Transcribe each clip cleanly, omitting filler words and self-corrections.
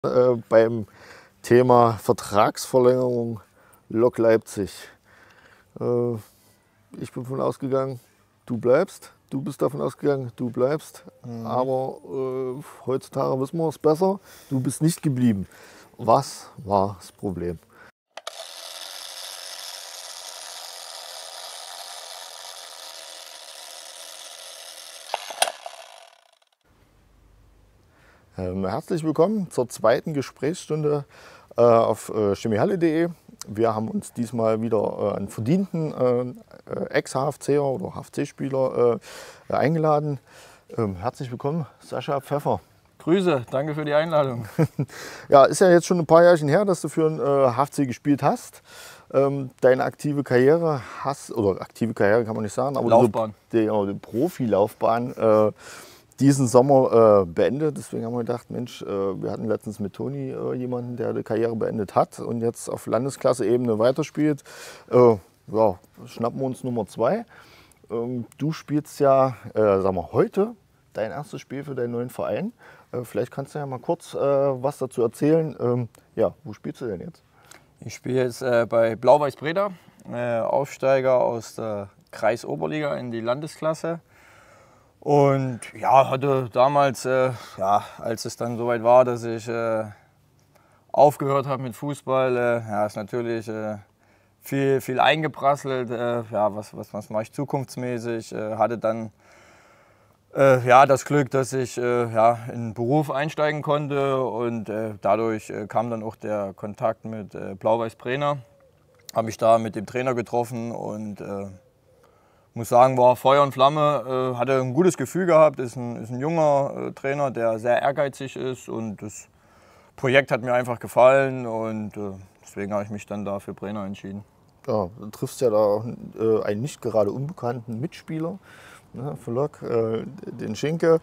Beim Thema Vertragsverlängerung Lok Leipzig. Ich bin davon ausgegangen, du bleibst. Du bist davon ausgegangen, du bleibst. Aber heutzutage wissen wir es besser. Du bist nicht geblieben. Was war das Problem? Herzlich willkommen zur zweiten Gesprächsstunde auf chemiehalle.de. Wir haben uns diesmal wieder einen verdienten Ex-HFCer oder HFC-Spieler eingeladen. Herzlich willkommen, Sascha Pfeffer. Grüße, danke für die Einladung. Ja, ist ja jetzt schon ein paar Jährchen her, dass du für einen HFC gespielt hast. Deine aktive Karriere oder aktive Karriere kann man nicht sagen, aber Laufbahn. Die Profilaufbahn diesen Sommer beendet. Deswegen haben wir gedacht, Mensch, wir hatten letztens mit Toni jemanden, der die Karriere beendet hat und jetzt auf Landesklasse-Ebene weiterspielt. Ja, schnappen wir uns Nummer 2. Du spielst ja, sag mal, heute dein erstes Spiel für deinen neuen Verein. Vielleicht kannst du ja mal kurz was dazu erzählen. Ja, wo spielst du denn jetzt? Ich spiele jetzt bei Blau-Weiß Breda, Aufsteiger aus der Kreisoberliga in die Landesklasse. Und ja, hatte damals, ja, als es dann soweit war, dass ich aufgehört habe mit Fußball, ja, ist natürlich viel eingeprasselt. Ja, was mache ich zukunftsmäßig? Hatte dann ja, das Glück, dass ich ja, in den Beruf einsteigen konnte und dadurch kam dann auch der Kontakt mit Blau-Weiß Breda. Habe mich da mit dem Trainer getroffen und muss sagen, war Feuer und Flamme, hatte ein gutes Gefühl gehabt, ist ein junger Trainer, der sehr ehrgeizig ist und das Projekt hat mir einfach gefallen und deswegen habe ich mich dann da für Breda entschieden. Ja, du triffst ja da einen nicht gerade unbekannten Mitspieler, ne, für Lok, den Schinke.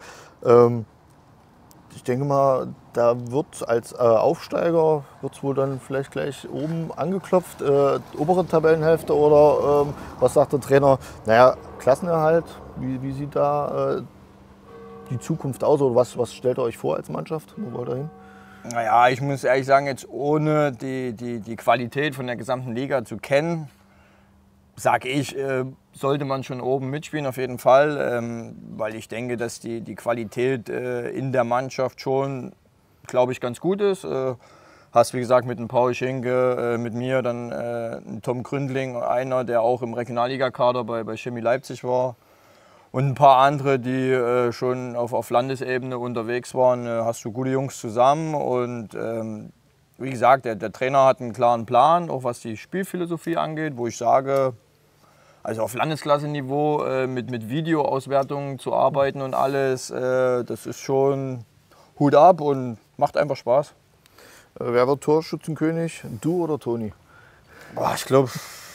Ich denke mal, da wird als Aufsteiger wird's wohl dann vielleicht gleich oben angeklopft, obere Tabellenhälfte oder was sagt der Trainer? Naja, Klassenerhalt, wie sieht da die Zukunft aus oder was stellt ihr euch vor als Mannschaft? Wo wollt ihr hin? Naja, ich muss ehrlich sagen, jetzt ohne die Qualität von der gesamten Liga zu kennen, sage ich, sollte man schon oben mitspielen auf jeden Fall, weil ich denke, dass die Qualität in der Mannschaft schon, glaube ich, ganz gut ist. Hast, wie gesagt, mit dem Paul Schinke, mit mir dann einen Tom Gründling, einer, der auch im Regionalligakader bei Chemie Leipzig war. Und ein paar andere, die schon auf Landesebene unterwegs waren, hast du gute Jungs zusammen. Und wie gesagt, der Trainer hat einen klaren Plan, auch was die Spielphilosophie angeht, wo ich sage, also auf Landesklasse-Niveau mit Videoauswertungen zu arbeiten und alles, das ist schon Hut ab und macht einfach Spaß. Wer wird Torschützenkönig? Du oder Toni? Boah, ich glaube,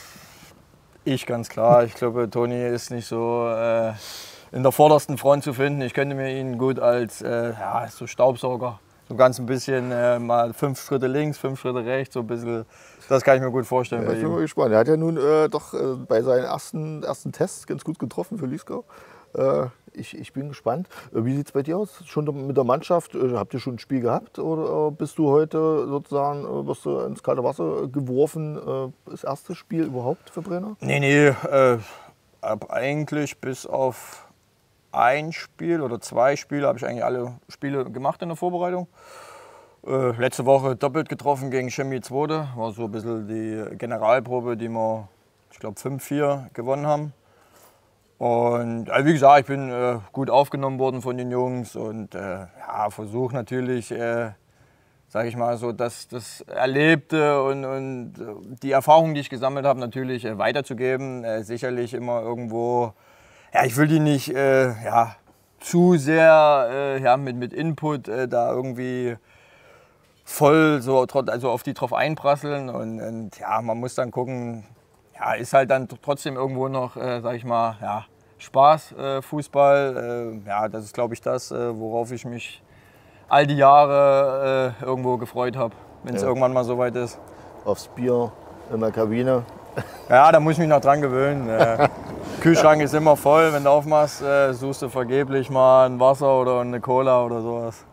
ich ganz klar. Ich glaube, Toni ist nicht so in der vordersten Front zu finden. Ich könnte mir ihn gut als ja, so Staubsauger, so ganz ein bisschen mal 5 Schritte links, 5 Schritte rechts, so ein bisschen. Das kann ich mir gut vorstellen. Ja, bei ich bin ihm. mal gespannt. Er hat ja nun doch bei seinen ersten Tests ganz gut getroffen für Lieskau. Ich bin gespannt. Wie sieht es bei dir aus? Schon mit der Mannschaft? Habt ihr schon ein Spiel gehabt oder bist du heute sozusagen wirst du ins kalte Wasser geworfen? Das erste Spiel überhaupt für Breda? Nee, hab eigentlich bis auf ein Spiel oder 2 Spiele habe ich eigentlich alle Spiele gemacht in der Vorbereitung. Letzte Woche doppelt getroffen gegen Chemie 2. War so ein bisschen die Generalprobe, die wir, ich glaube, 5-4 gewonnen haben. Und wie gesagt, ich bin gut aufgenommen worden von den Jungs und ja, versuche natürlich, sage ich mal so, das Erlebte und die Erfahrungen, die ich gesammelt habe, natürlich weiterzugeben. Sicherlich immer irgendwo, ja, ich will die nicht ja, zu sehr ja, mit Input da irgendwie voll so, also auf die drauf einprasseln und ja, man muss dann gucken, ja, ist halt dann trotzdem irgendwo noch, sag ich mal, ja, Spaß, Fußball. Ja, das ist, glaube ich, das, worauf ich mich all die Jahre irgendwo gefreut habe, wenn es irgendwann mal soweit ist. Aufs Bier in der Kabine. Ja, da muss ich mich noch dran gewöhnen. Kühlschrank ist immer voll, wenn du aufmachst, suchst du vergeblich mal ein Wasser oder eine Cola oder sowas.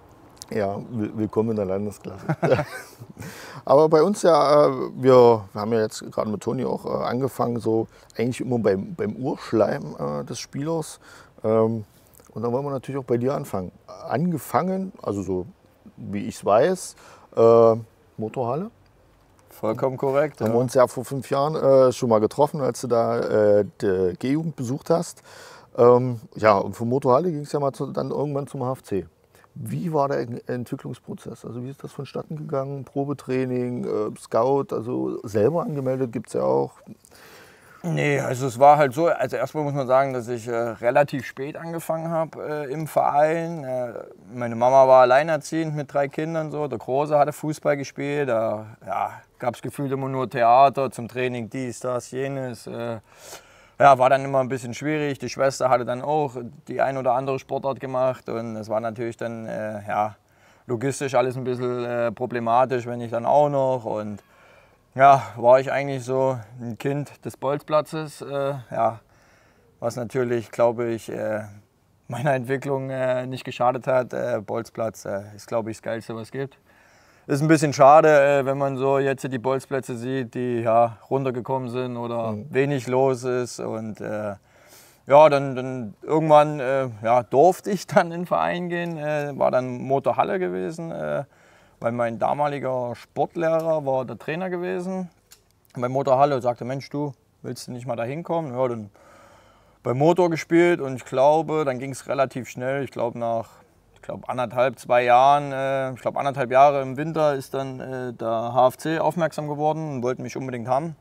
Ja, willkommen in der Landesklasse. Aber bei uns ja, wir haben ja jetzt gerade mit Toni auch angefangen, so eigentlich immer beim Urschleim des Spielers. Und dann wollen wir natürlich auch bei dir anfangen. Angefangen, also so wie ich es weiß, Motorhalle. Vollkommen korrekt. Haben wir uns ja vor 5 Jahren schon mal getroffen, als du da die G-Jugend besucht hast. Ja, und von Motorhalle ging es ja mal dann irgendwann zum HFC. Wie war der Entwicklungsprozess? Also wie ist das vonstatten gegangen? Probetraining, Scout, also selber angemeldet gibt es ja auch. Nee, also es war halt so, also erstmal muss man sagen, dass ich relativ spät angefangen habe im Verein. Meine Mama war alleinerziehend mit 3 Kindern, so. Der Große hatte Fußball gespielt, da ja, gab es gefühlt immer nur Theater zum Training, dies, das, jenes. Ja, war dann immer ein bisschen schwierig. Die Schwester hatte dann auch die ein oder andere Sportart gemacht und es war natürlich dann ja, logistisch alles ein bisschen problematisch, wenn ich dann auch noch. Und ja, war ich eigentlich so ein Kind des Bolzplatzes, ja, was natürlich, glaube ich, meiner Entwicklung nicht geschadet hat. Bolzplatz ist, glaube ich, das Geilste, was es gibt. Ist ein bisschen schade, wenn man so jetzt die Bolzplätze sieht, die ja, runtergekommen sind oder wenig los ist. Und ja, dann irgendwann ja, durfte ich dann in den Verein gehen, war dann Motorhalle gewesen, weil mein damaliger Sportlehrer war der Trainer gewesen bei Motorhalle und sagte, Mensch, du willst du nicht mal da hinkommen? Ja, dann bei Motor gespielt und ich glaube, dann ging es relativ schnell. Ich glaube, nach 1,5, 2 Jahren, ich glaube 1,5 Jahre im Winter ist dann der HFC aufmerksam geworden und wollten mich unbedingt haben.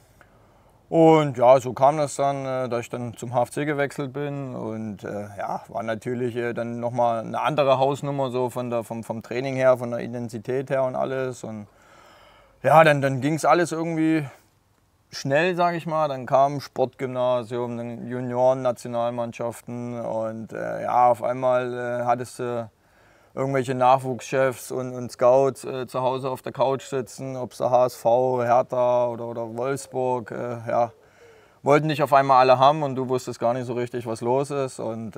Und ja, so kam das dann, dass ich dann zum HFC gewechselt bin und ja, war natürlich dann nochmal eine andere Hausnummer so vom Training her, von der Intensität her und alles. Und ja, dann ging es alles irgendwie schnell, sage ich mal. Dann kam Sportgymnasium, dann Junioren-Nationalmannschaften und ja, auf einmal hattest du irgendwelche Nachwuchschefs und Scouts zu Hause auf der Couch sitzen, ob es der HSV, Hertha oder Wolfsburg, ja, wollten dich auf einmal alle haben und du wusstest gar nicht so richtig, was los ist. Und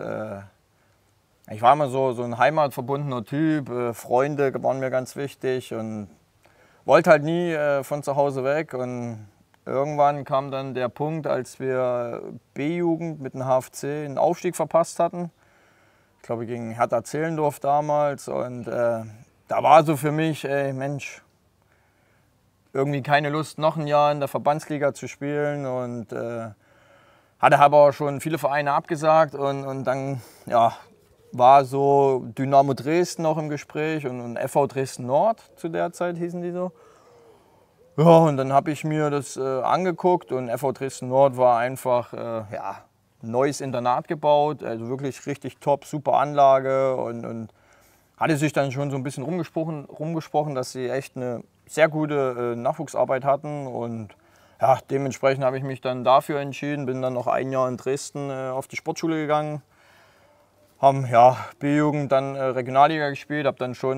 ich war immer so ein heimatverbundener Typ, Freunde waren mir ganz wichtig und wollte halt nie von zu Hause weg. Und irgendwann kam dann der Punkt, als wir B-Jugend mit dem HFC einen Aufstieg verpasst hatten. Ich glaube gegen Hertha Zehlendorf damals und da war so für mich, ey Mensch, irgendwie keine Lust noch ein Jahr in der Verbandsliga zu spielen und hatte aber schon viele Vereine abgesagt und dann ja, war so Dynamo Dresden noch im Gespräch und FV Dresden Nord zu der Zeit hießen die so. Ja, und dann habe ich mir das angeguckt und FV Dresden Nord war einfach ja, neues Internat gebaut, also wirklich richtig top, super Anlage und hatte sich dann schon so ein bisschen rumgesprochen, dass sie echt eine sehr gute Nachwuchsarbeit hatten und ja, dementsprechend habe ich mich dann dafür entschieden, bin dann noch 1 Jahr in Dresden auf die Sportschule gegangen, haben ja, B-Jugend dann Regionalliga gespielt, habe dann schon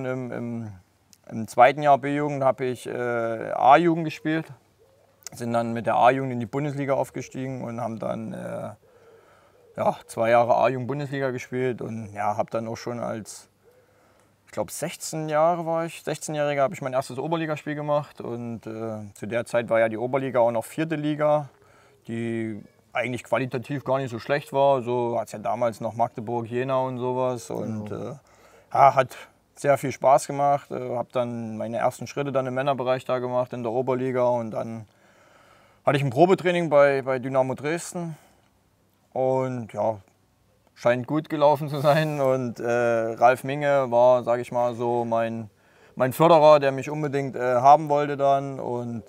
im 2. Jahr B-Jugend habe ich A-Jugend gespielt, sind dann mit der A-Jugend in die Bundesliga aufgestiegen und haben dann ja, 2 Jahre A-Jugend Bundesliga gespielt und ja, habe dann auch schon als, ich glaube 16 Jahre war ich, 16-Jähriger habe ich mein erstes Oberligaspiel gemacht und zu der Zeit war ja die Oberliga auch noch 4. Liga, die eigentlich qualitativ gar nicht so schlecht war, so hat es ja damals noch Magdeburg, Jena und sowas und ja, hat sehr viel Spaß gemacht, habe dann meine ersten Schritte dann im Männerbereich da gemacht in der Oberliga und dann hatte ich ein Probetraining bei Dynamo Dresden. Und ja, scheint gut gelaufen zu sein. Und Ralf Minge war, sage ich mal, so mein Förderer, der mich unbedingt haben wollte dann. Und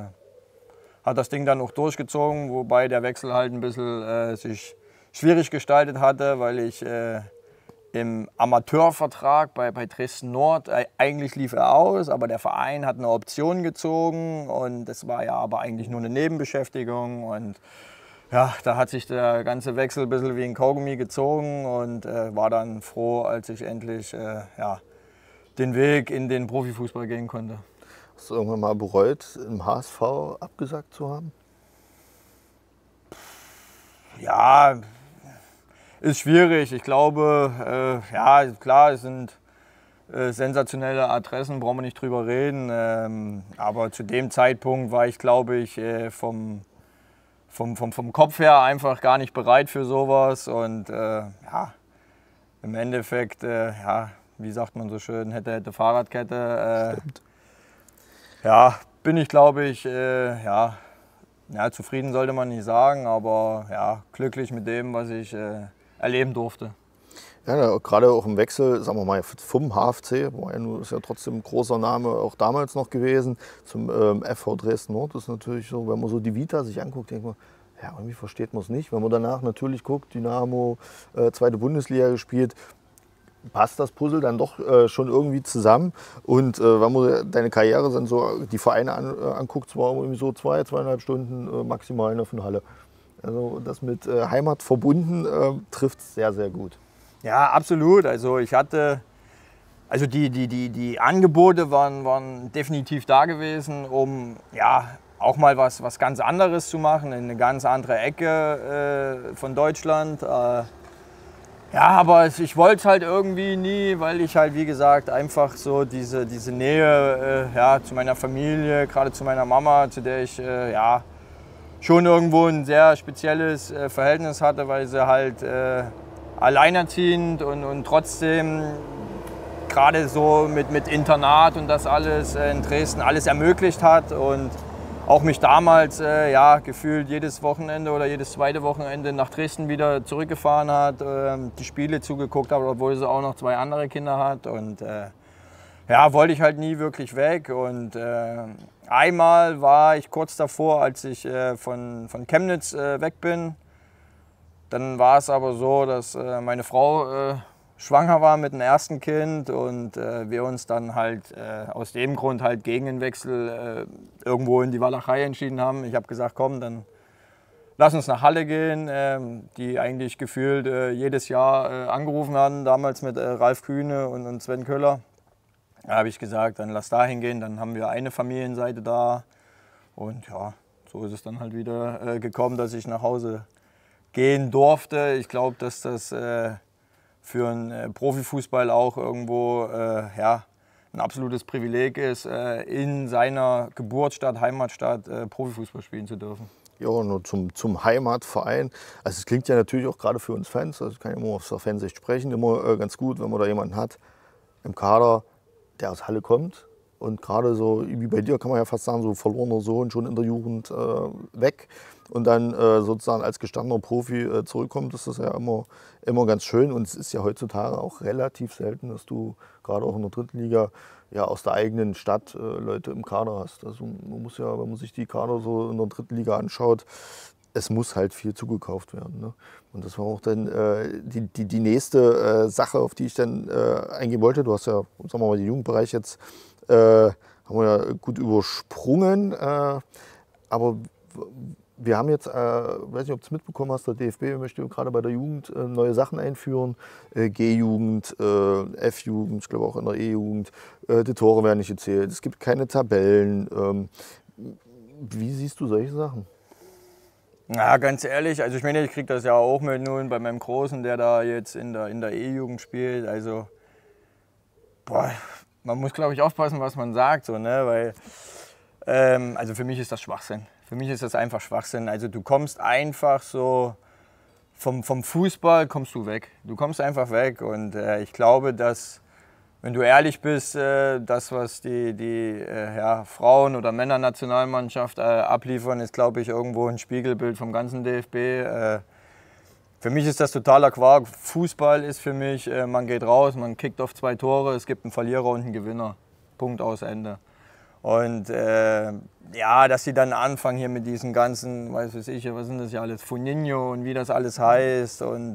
hat das Ding dann auch durchgezogen, wobei der Wechsel halt ein bisschen sich schwierig gestaltet hatte, weil ich im Amateurvertrag bei Dresden Nord, eigentlich lief er aus, aber der Verein hat eine Option gezogen und das war ja aber eigentlich nur eine Nebenbeschäftigung. Und ja, da hat sich der ganze Wechsel ein bisschen wie ein Kaugummi gezogen und war dann froh, als ich endlich ja, den Weg in den Profifußball gehen konnte. Hast du irgendwann mal bereut, im HSV abgesagt zu haben? Ja, ist schwierig. Ich glaube, ja, klar, es sind sensationelle Adressen, brauchen wir nicht drüber reden. Aber zu dem Zeitpunkt war ich, glaube ich, vom Kopf her einfach gar nicht bereit für sowas. Und ja, im Endeffekt, ja, wie sagt man so schön, hätte Fahrradkette. Ja, bin ich, glaube ich, ja, zufrieden sollte man nicht sagen, aber ja, glücklich mit dem, was ich erleben durfte. Ja, gerade auch im Wechsel, sagen wir mal, vom HFC, ist ja trotzdem ein großer Name auch damals noch gewesen, zum FV Dresden Nord. Das ist natürlich so, wenn man so die Vita sich anguckt, denkt man, ja, irgendwie versteht man es nicht. Wenn man danach natürlich guckt, Dynamo, zweite Bundesliga gespielt, passt das Puzzle dann doch schon irgendwie zusammen. Und wenn man deine Karriere dann so die Vereine anguckt, zwar irgendwie so 2,5 Stunden maximal auf eine Halle. Also das mit Heimat verbunden trifft sehr, sehr gut. Ja, absolut. Also ich hatte, also die Angebote waren definitiv da gewesen, um ja auch mal was ganz anderes zu machen, in eine ganz andere Ecke von Deutschland. Ja, aber ich wollte es halt irgendwie nie, weil ich halt, wie gesagt, einfach so diese Nähe ja, zu meiner Familie, gerade zu meiner Mama, zu der ich ja, schon irgendwo ein sehr spezielles Verhältnis hatte, weil sie halt alleinerziehend und trotzdem gerade so mit Internat und das alles in Dresden alles ermöglicht hat und auch mich damals ja, gefühlt jedes Wochenende oder jedes zweite Wochenende nach Dresden wieder zurückgefahren hat, die Spiele zugeguckt hat, obwohl sie auch noch 2 andere Kinder hat. Und ja, wollte ich halt nie wirklich weg. Und einmal war ich kurz davor, als ich von Chemnitz weg bin. Dann war es aber so, dass meine Frau schwanger war mit dem ersten Kind und wir uns dann halt aus dem Grund halt gegen den Wechsel irgendwo in die Walachei entschieden haben. Ich habe gesagt, komm, dann lass uns nach Halle gehen, die eigentlich gefühlt jedes Jahr angerufen haben, damals mit Ralf Kühne und Sven Köhler. Da habe ich gesagt, dann lass da hingehen, dann haben wir eine Familienseite da. Und ja, so ist es dann halt wieder gekommen, dass ich nach Hause gehen durfte. Ich glaube, dass das für einen Profifußball auch irgendwo ja, ein absolutes Privileg ist, in seiner Geburtsstadt, Heimatstadt Profifußball spielen zu dürfen. Ja, nur zum Heimatverein. Also es klingt ja natürlich auch gerade für uns Fans, also ich kann immer aus der Fansicht sprechen, immer ganz gut, wenn man da jemanden hat im Kader, der aus Halle kommt. Und gerade so, wie bei dir kann man ja fast sagen, so verlorener Sohn schon in der Jugend weg und dann sozusagen als gestandener Profi zurückkommt, das ist ja immer ganz schön. Und es ist ja heutzutage auch relativ selten, dass du gerade auch in der dritten Liga ja aus der eigenen Stadt Leute im Kader hast. Also man muss ja, wenn man sich die Kader so in der dritten Liga anschaut, es muss halt viel zugekauft werden. Ne? Und das war auch dann die nächste Sache, auf die ich dann eingehen wollte. Du hast ja, sagen wir mal, den Jugendbereich jetzt haben wir ja gut übersprungen. Aber wir haben jetzt, weiß nicht, ob du es mitbekommen hast, der DFB möchte gerade bei der Jugend neue Sachen einführen. G-Jugend, F-Jugend, ich glaube auch in der E-Jugend. Die Tore werden nicht gezählt. Es gibt keine Tabellen. Wie siehst du solche Sachen? Ja, ganz ehrlich, also ich meine, ich kriege das ja auch mit nun bei meinem Großen, der da jetzt in der E-Jugend spielt. Also, boah, man muss, glaube ich, aufpassen, was man sagt, so, ne? Weil, also für mich ist das Schwachsinn. Für mich ist das einfach Schwachsinn. Also du kommst einfach so, vom Fußball kommst du weg. Du kommst einfach weg und ich glaube, dass, wenn du ehrlich bist, das, was die ja, Frauen- oder Männernationalmannschaft abliefern, ist, glaube ich, irgendwo ein Spiegelbild vom ganzen DFB. Für mich ist das totaler Quark. Fußball ist für mich, man geht raus, man kickt auf 2 Tore, es gibt einen Verlierer und einen Gewinner. Punkt, aus, Ende. Und ja, dass sie dann anfangen hier mit diesen ganzen, weiß ich, was sind das ja alles, Funinho und wie das alles heißt. Und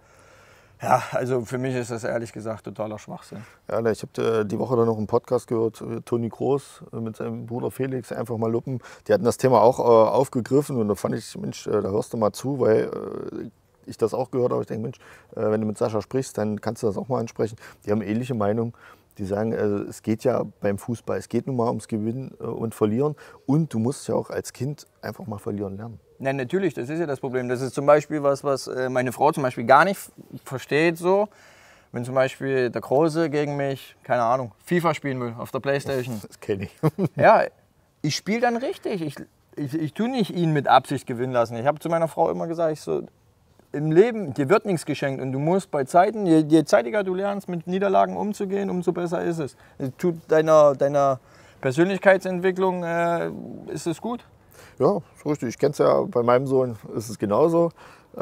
ja, also für mich ist das ehrlich gesagt totaler Schwachsinn. Ja, ich habe die Woche dann noch einen Podcast gehört, Toni Kroos mit seinem Bruder Felix, einfach mal Luppen. Die hatten das Thema auch aufgegriffen und da fand ich, Mensch, da hörst du mal zu, weil ich das auch gehört habe. Ich denke, Mensch, wenn du mit Sascha sprichst, dann kannst du das auch mal ansprechen. Die haben eine ähnliche Meinung. Die sagen, es geht ja beim Fußball, es geht nun mal ums Gewinnen und Verlieren und du musst ja auch als Kind einfach mal verlieren lernen. Ja, natürlich, das ist ja das Problem. Das ist zum Beispiel was meine Frau zum Beispiel gar nicht versteht so, wenn zum Beispiel der Große gegen mich, keine Ahnung, FIFA spielen will auf der Playstation. Das kenne ich. Ja, ich spiele dann richtig. Ich tue nicht ihn mit Absicht gewinnen lassen. Ich habe zu meiner Frau immer gesagt, im Leben, dir wird nichts geschenkt und du musst bei Zeiten, je zeitiger du lernst, mit Niederlagen umzugehen, umso besser ist es. Tut deiner Persönlichkeitsentwicklung ist es gut. Ja, ist richtig. Ich kenne es ja, bei meinem Sohn ist es genauso.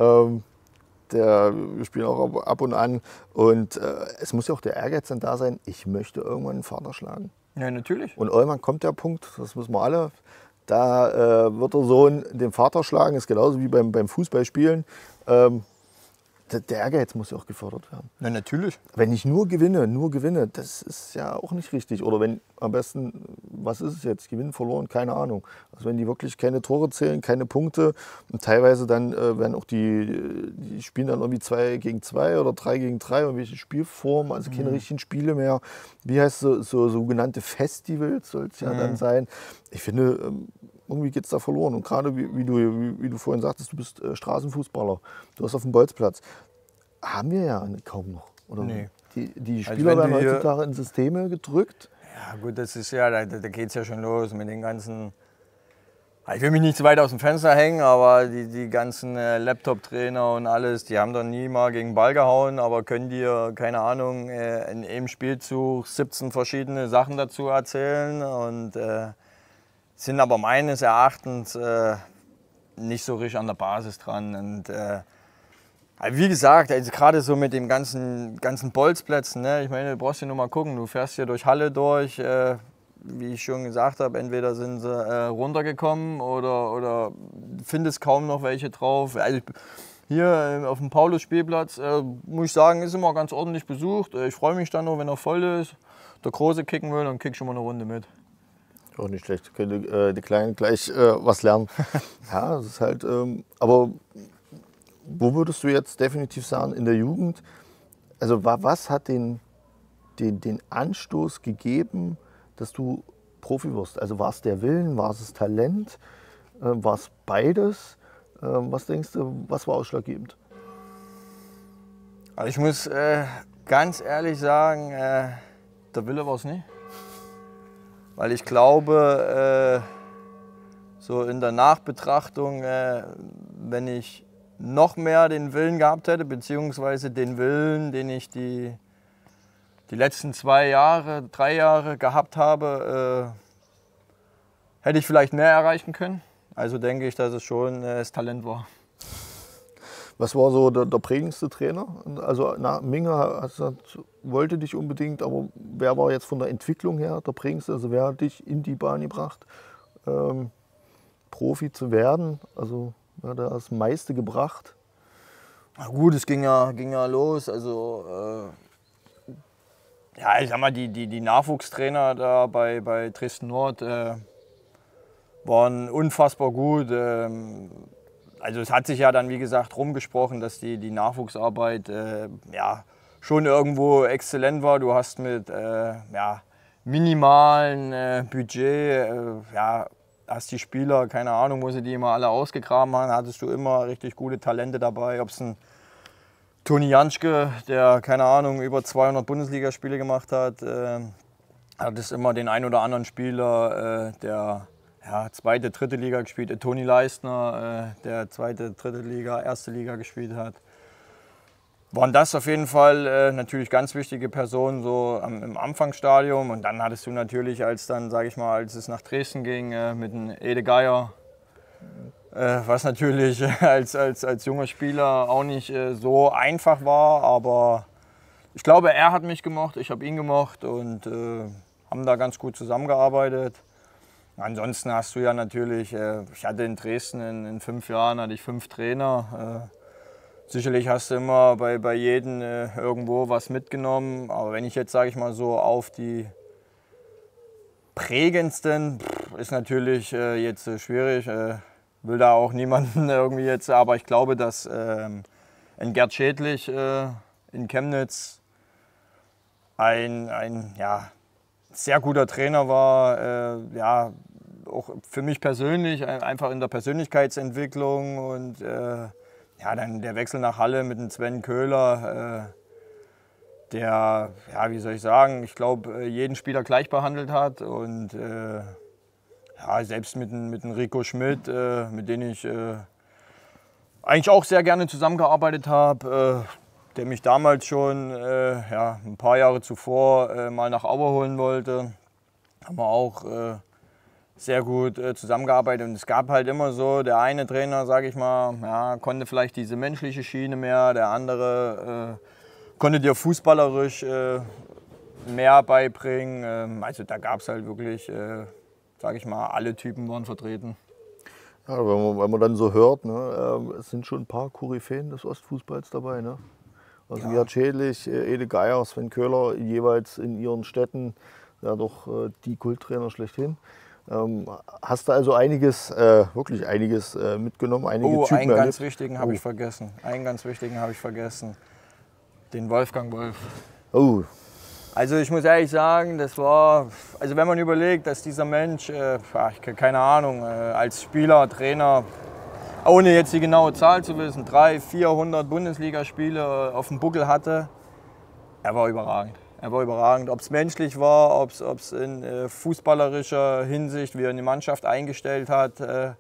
Wir spielen auch ab und an. Und es muss ja auch der Ehrgeiz dann da sein, ich möchte irgendwann einen Vater schlagen. Ja, natürlich. Und irgendwann kommt der Punkt, das wissen wir alle, da wird der Sohn den Vater schlagen, ist genauso wie beim Fußballspielen. Der Ehrgeiz muss ja auch gefördert werden. Ja, natürlich. Wenn ich nur gewinne, das ist ja auch nicht richtig. Oder wenn am besten, was ist es jetzt, gewinnen, verloren, keine Ahnung. Also wenn die wirklich keine Tore zählen, keine Punkte und teilweise dann werden auch die spielen dann irgendwie 2 gegen 2 oder 3 gegen 3, irgendwelche Spielformen, also keine richtigen Spiele mehr. Wie heißt es, so sogenannte Festivals soll es ja dann sein. Ich finde, irgendwie geht es da verloren. Und gerade wie du vorhin sagtest, du bist Straßenfußballer, du hast auf dem Bolzplatz. Haben wir ja kaum noch. Oder? Nee. Die Spieler werden heutzutage in Systeme gedrückt. Ja gut, das ist ja, da geht es ja schon los mit den ganzen, ich will mich nicht zu weit aus dem Fenster hängen, aber die ganzen Laptop-Trainer und alles, die haben doch nie mal gegen den Ball gehauen, aber können dir, keine Ahnung, in einem Spielzug 17 verschiedene Sachen dazu erzählen und sind aber meines Erachtens nicht so richtig an der Basis dran. Und wie gesagt, also gerade so mit den ganzen Bolzplätzen, ne? Ich meine, du brauchst ja nur mal gucken, du fährst hier durch Halle durch, wie ich schon gesagt habe, entweder sind sie runtergekommen oder findest kaum noch welche drauf. Also hier auf dem Paulus-Spielplatz, muss ich sagen, ist immer ganz ordentlich besucht. Ich freue mich dann nur, wenn er voll ist. Der Große kicken will, dann kick ich schon mal eine Runde mit. Auch nicht schlecht, können die Kleinen gleich was lernen. Ja, das ist halt, aber wo würdest du jetzt definitiv sagen, in der Jugend, also was hat den Anstoß gegeben, dass du Profi wirst? Also war es der Willen, war es das Talent, war es beides? Was denkst du, was war ausschlaggebend? Also ich muss ganz ehrlich sagen, der Wille war es nicht. Weil ich glaube, so in der Nachbetrachtung, wenn ich noch mehr den Willen gehabt hätte, beziehungsweise den Willen, den ich die letzten 2 Jahre, 3 Jahre gehabt habe, hätte ich vielleicht mehr erreichen können. Also denke ich, dass es schon das Talent war. Was war so der prägendste Trainer? Also Minge wollte dich unbedingt, aber wer war jetzt von der Entwicklung her der prägendste? Also wer hat dich in die Bahn gebracht, Profi zu werden? Also wer hat das meiste gebracht? Na gut, es ging ja los. Also ja, ich sag mal, die Nachwuchstrainer da bei Dresden Nord waren unfassbar gut. Also es hat sich ja dann, wie gesagt, rumgesprochen, dass die Nachwuchsarbeit ja, schon irgendwo exzellent war. Du hast mit ja, minimalen Budget, ja, hast die Spieler, keine Ahnung, wo sie die immer alle ausgegraben haben, hattest du immer richtig gute Talente dabei. Ob es ein Toni Janschke, der, keine Ahnung, über 200 Bundesligaspiele gemacht hat, hattest immer den einen oder anderen Spieler, der ja, 2., 3. Liga gespielt hat. Toni Leistner, der 2., 3. Liga, 1. Liga gespielt hat. Waren das auf jeden Fall natürlich ganz wichtige Personen so im Anfangsstadium. Und dann hattest du natürlich, als es nach Dresden ging, mit dem Ede Geier, was natürlich als junger Spieler auch nicht so einfach war. Aber ich glaube, er hat mich gemocht, ich habe ihn gemocht und haben da ganz gut zusammengearbeitet. Ansonsten hast du ja natürlich, ich hatte in Dresden in 5 Jahren hatte ich 5 Trainer. Sicherlich hast du immer bei jedem irgendwo was mitgenommen. Aber wenn ich jetzt, sage ich mal so, auf die prägendsten, ist natürlich jetzt schwierig. Will da auch niemanden irgendwie jetzt, aber ich glaube, dass ein Gerd Schädlich in Chemnitz ein ja, sehr guter Trainer war, ja, auch für mich persönlich, einfach in der Persönlichkeitsentwicklung und ja, dann der Wechsel nach Halle mit dem Sven Köhler, der, ja, wie soll ich sagen, ich glaube, jeden Spieler gleich behandelt hat und ja, selbst mit dem Rico Schmidt, mit dem ich eigentlich auch sehr gerne zusammengearbeitet habe, der mich damals schon ja, ein paar Jahre zuvor mal nach Aue holen wollte, haben wir auch sehr gut zusammengearbeitet und es gab halt immer so, der eine Trainer, sage ich mal, ja, konnte vielleicht diese menschliche Schiene mehr, der andere konnte dir fußballerisch mehr beibringen. Also da gab es halt wirklich, sage ich mal, alle Typen waren vertreten. Ja, wenn man dann so hört, ne, es sind schon ein paar Koryphäen des Ostfußballs dabei. Ne? Also Ja. Gerhard Schädlich, Ede Geier, Sven Köhler, jeweils in ihren Städten ja doch die Kulttrainer schlechthin. Hast du also einiges, wirklich einiges mitgenommen, einige Oh, Typen einen ganz erlebt? wichtigen habe ich vergessen. Einen ganz wichtigen habe ich vergessen. Den Wolfgang Wolf. Oh, Also ich muss ehrlich sagen, das war, also wenn man überlegt, dass dieser Mensch, keine Ahnung, als Spieler, Trainer, ohne jetzt die genaue Zahl zu wissen, 300, 400 Bundesligaspiele auf dem Buckel hatte, er war überragend. Er war überragend, ob es menschlich war, ob es in fußballerischer Hinsicht, wie er eine Mannschaft eingestellt hat. Er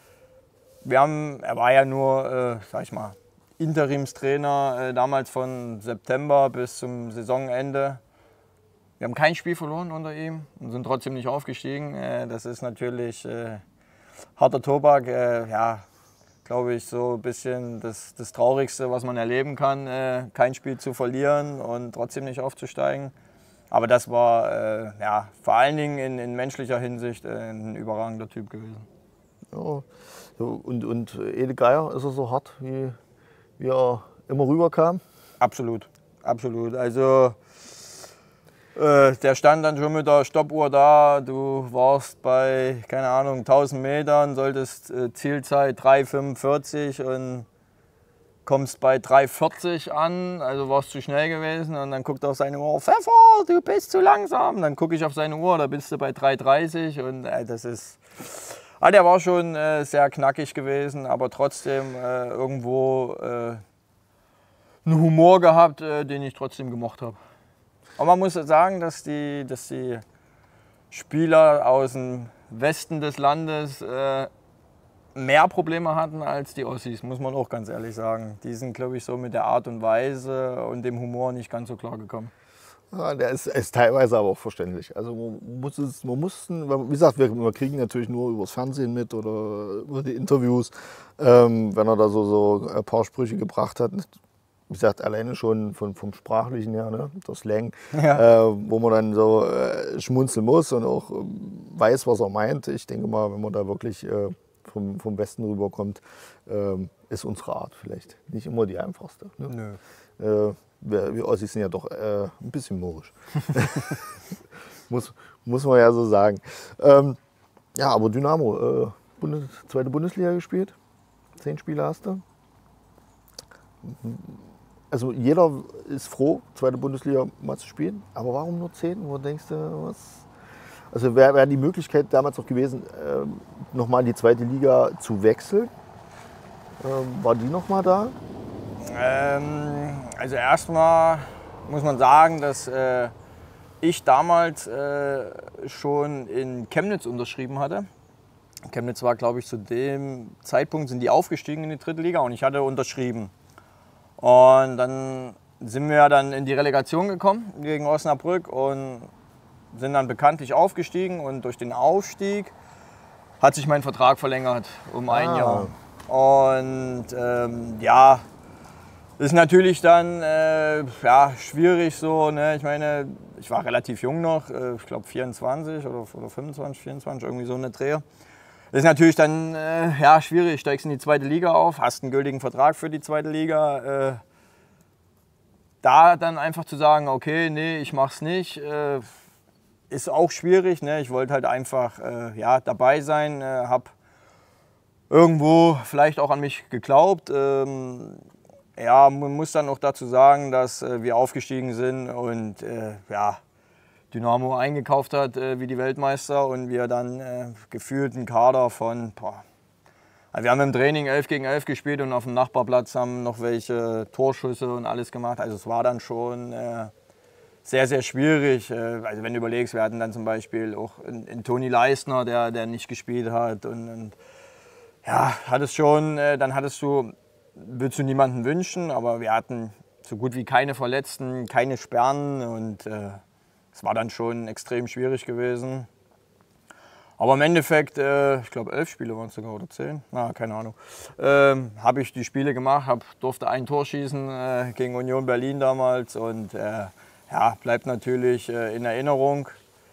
war ja nur, sag ich mal, Interimstrainer damals von September bis zum Saisonende. Wir haben kein Spiel verloren unter ihm und sind trotzdem nicht aufgestiegen. Das ist natürlich harter Tobak. Ja, glaube ich, so ein bisschen das Traurigste, was man erleben kann, kein Spiel zu verlieren und trotzdem nicht aufzusteigen. Aber das war ja, vor allen Dingen in menschlicher Hinsicht ein überragender Typ gewesen. ja. Und Ede Geier, ist er so hart, wie er immer rüberkam? Absolut, absolut. Also der stand dann schon mit der Stoppuhr da. Du warst bei, keine Ahnung, 1000 Metern, solltest Zielzeit 3,45 und kommst bei 3,40 an. Also warst zu schnell gewesen. Und dann guckt er auf seine Uhr: Pfeffer, du bist zu langsam. Dann gucke ich auf seine Uhr, da bist du bei 3,30. Und das ist. Der war schon sehr knackig gewesen, aber trotzdem irgendwo einen Humor gehabt, den ich trotzdem gemocht habe. Aber man muss sagen, dass die Spieler aus dem Westen des Landes mehr Probleme hatten als die Ossis, muss man auch ganz ehrlich sagen. Die sind, glaube ich, so mit der Art und Weise und dem Humor nicht ganz so klar gekommen. Ja, der ist teilweise aber auch verständlich. Also wie gesagt, wir kriegen natürlich nur übers Fernsehen mit oder über die Interviews, wenn er da so ein paar Sprüche gebracht hat. Wie gesagt, alleine schon vom Sprachlichen her, ne, der Slang, Ja. wo man dann so schmunzeln muss und auch weiß, was er meint. Ich denke mal, wenn man da wirklich vom Westen rüberkommt, ist unsere Art vielleicht nicht immer die einfachste. Ne? Nö. Wir Ossis sind ja doch ein bisschen mürrisch. muss man ja so sagen. Ja, aber Dynamo, zweite Bundesliga gespielt. 10 Spiele hast du. Also jeder ist froh, zweite Bundesliga mal zu spielen. Aber warum nur 10? Wo denkst du, was? Also wäre die Möglichkeit damals auch gewesen, nochmal in die zweite Liga zu wechseln? War die nochmal da? Also erstmal muss man sagen, dass ich damals schon in Chemnitz unterschrieben hatte. Chemnitz war, glaube ich, zu dem Zeitpunkt sind die aufgestiegen in die dritte Liga und ich hatte unterschrieben. Und dann sind wir dann in die Relegation gekommen gegen Osnabrück und sind dann bekanntlich aufgestiegen. Und durch den Aufstieg hat sich mein Vertrag verlängert um ein Jahr. Und ja, ist natürlich dann ja, schwierig so. Ne? Ich meine, ich war relativ jung noch, ich glaube 24 oder 25, 24, irgendwie so eine Dreh. Ist natürlich dann ja, schwierig, steigst in die zweite Liga auf, hast einen gültigen Vertrag für die zweite Liga. Da dann einfach zu sagen, okay, nee, ich mach's nicht, ist auch schwierig. Ne? Ich wollte halt einfach ja, dabei sein, habe irgendwo vielleicht auch an mich geglaubt. Ja, man muss dann auch dazu sagen, dass wir aufgestiegen sind und ja, Dynamo eingekauft hat wie die Weltmeister und wir dann gefühlt einen Kader von Also wir haben im Training 11 gegen 11 gespielt und auf dem Nachbarplatz haben noch welche Torschüsse und alles gemacht. Also es war dann schon sehr, sehr schwierig. Also wenn du überlegst, wir hatten dann zum Beispiel auch einen Toni Leistner, der nicht gespielt hat. Und ja, hattest schon, dann willst du niemanden wünschen, aber wir hatten so gut wie keine Verletzten, keine Sperren und es war dann schon extrem schwierig gewesen. Aber im Endeffekt, ich glaube 11 Spiele waren es sogar oder 10, keine Ahnung, habe ich die Spiele gemacht, durfte ein Tor schießen gegen Union Berlin damals und ja, bleibt natürlich in Erinnerung.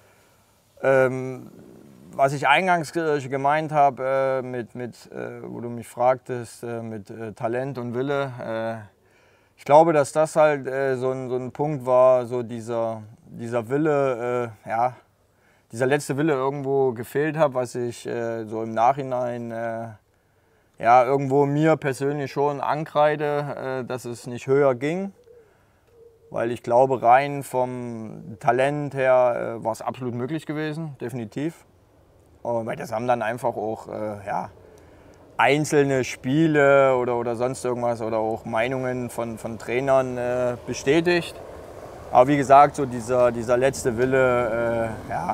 Was ich eingangs gemeint habe, wo du mich fragtest, mit Talent und Wille, ich glaube, dass das halt so ein Punkt war, so dieser Wille, ja, dieser letzte Wille irgendwo gefehlt hat, was ich so im Nachhinein ja, irgendwo mir persönlich schon ankreide, dass es nicht höher ging. Weil ich glaube, rein vom Talent her war es absolut möglich gewesen, definitiv. Weil das haben dann einfach auch ja, einzelne Spiele oder sonst irgendwas oder auch Meinungen von Trainern bestätigt. Aber wie gesagt, so dieser letzte Wille ja,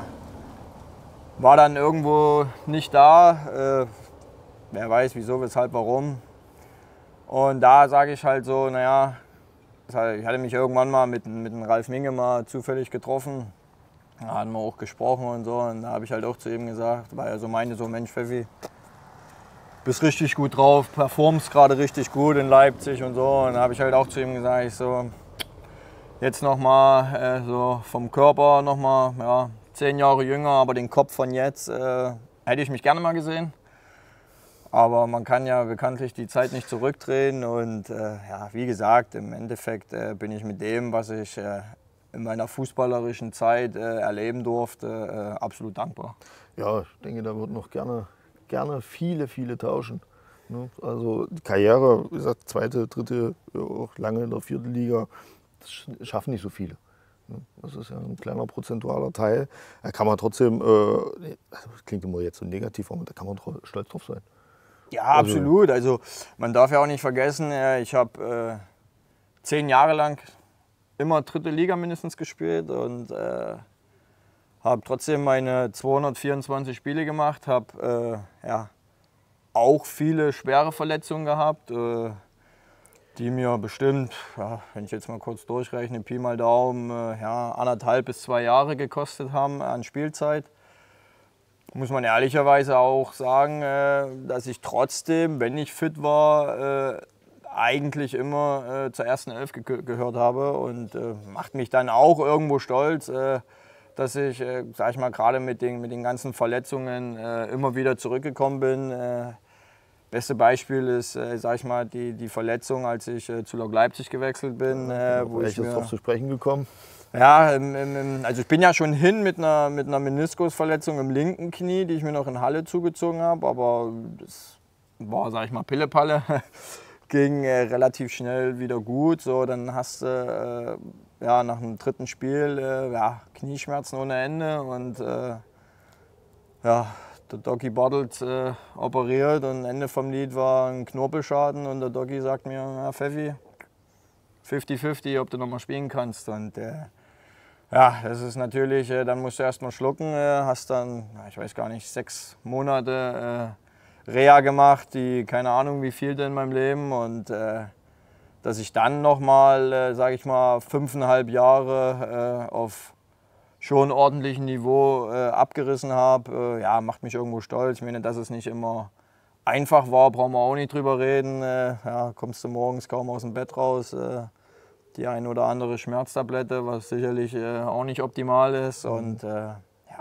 war dann irgendwo nicht da. Wer weiß, wieso, weshalb, warum. Und da sage ich halt so, naja, ich hatte mich irgendwann mal mit dem Ralf Minge mal zufällig getroffen. Da hatten wir auch gesprochen und so. Und da habe ich halt auch zu ihm gesagt, weil er so meinte, so Mensch Pfeffi, bist richtig gut drauf, performst gerade richtig gut in Leipzig und so. Und da habe ich halt auch zu ihm gesagt, ich so, jetzt nochmal so vom Körper nochmal, ja, 10 Jahre jünger, aber den Kopf von jetzt hätte ich mich gerne mal gesehen. Aber man kann ja bekanntlich die Zeit nicht zurückdrehen und ja, wie gesagt, im Endeffekt bin ich mit dem, was ich in meiner fußballerischen Zeit erleben durfte, absolut dankbar. Ja, ich denke, da wird noch gerne viele tauschen. Ne? Also die Karriere, wie gesagt, zweite, dritte, auch lange in der 4. Liga, das schaffen nicht so viele. Ne? Das ist ja ein kleiner prozentualer Teil. Da kann man trotzdem, das klingt immer jetzt so negativ, aber da kann man stolz drauf sein. Ja, absolut. Also man darf ja auch nicht vergessen, ich habe 10 Jahre lang immer 3. Liga mindestens gespielt und habe trotzdem meine 224 Spiele gemacht, habe ja, auch viele schwere Verletzungen gehabt, die mir bestimmt, ja, wenn ich jetzt mal kurz durchrechne, Pi mal Daumen, ja, 1,5 bis 2 Jahre gekostet haben an Spielzeit. Muss man ehrlicherweise auch sagen, dass ich trotzdem, wenn ich fit war, eigentlich immer zur ersten Elf gehört habe und macht mich dann auch irgendwo stolz, dass ich, sag ich mal, gerade mit den ganzen Verletzungen immer wieder zurückgekommen bin. Beste Beispiel ist, sag ich mal, die Verletzung, als ich zu Lok Leipzig gewechselt bin. Wo ich jetzt drauf zu sprechen gekommen? Ja, also ich bin ja schon hin mit einer Meniskusverletzung im linken Knie, die ich mir noch in Halle zugezogen habe, aber das war, sag ich mal, Pillepalle. Ging relativ schnell wieder gut. So, dann hast du ja, nach dem 3. Spiel ja, Knieschmerzen ohne Ende und ja, der Doki Bartelt operiert und Ende vom Lied war ein Knorpelschaden und der Doki sagt mir, ja, Pfeffi, 50-50, ob du nochmal spielen kannst. Und ja, das ist natürlich, dann musst du erst mal schlucken, hast dann, ich weiß gar nicht, 6 Monate Reha gemacht, die keine Ahnung wie viel denn in meinem Leben. Und dass ich dann nochmal, sage ich mal, 5,5 Jahre auf schon ordentlichem Niveau abgerissen habe, ja, macht mich irgendwo stolz. Ich meine, dass es nicht immer einfach war, brauchen wir auch nicht drüber reden. Ja, kommst du morgens kaum aus dem Bett raus, die ein oder andere Schmerztablette, was sicherlich auch nicht optimal ist. Und ja,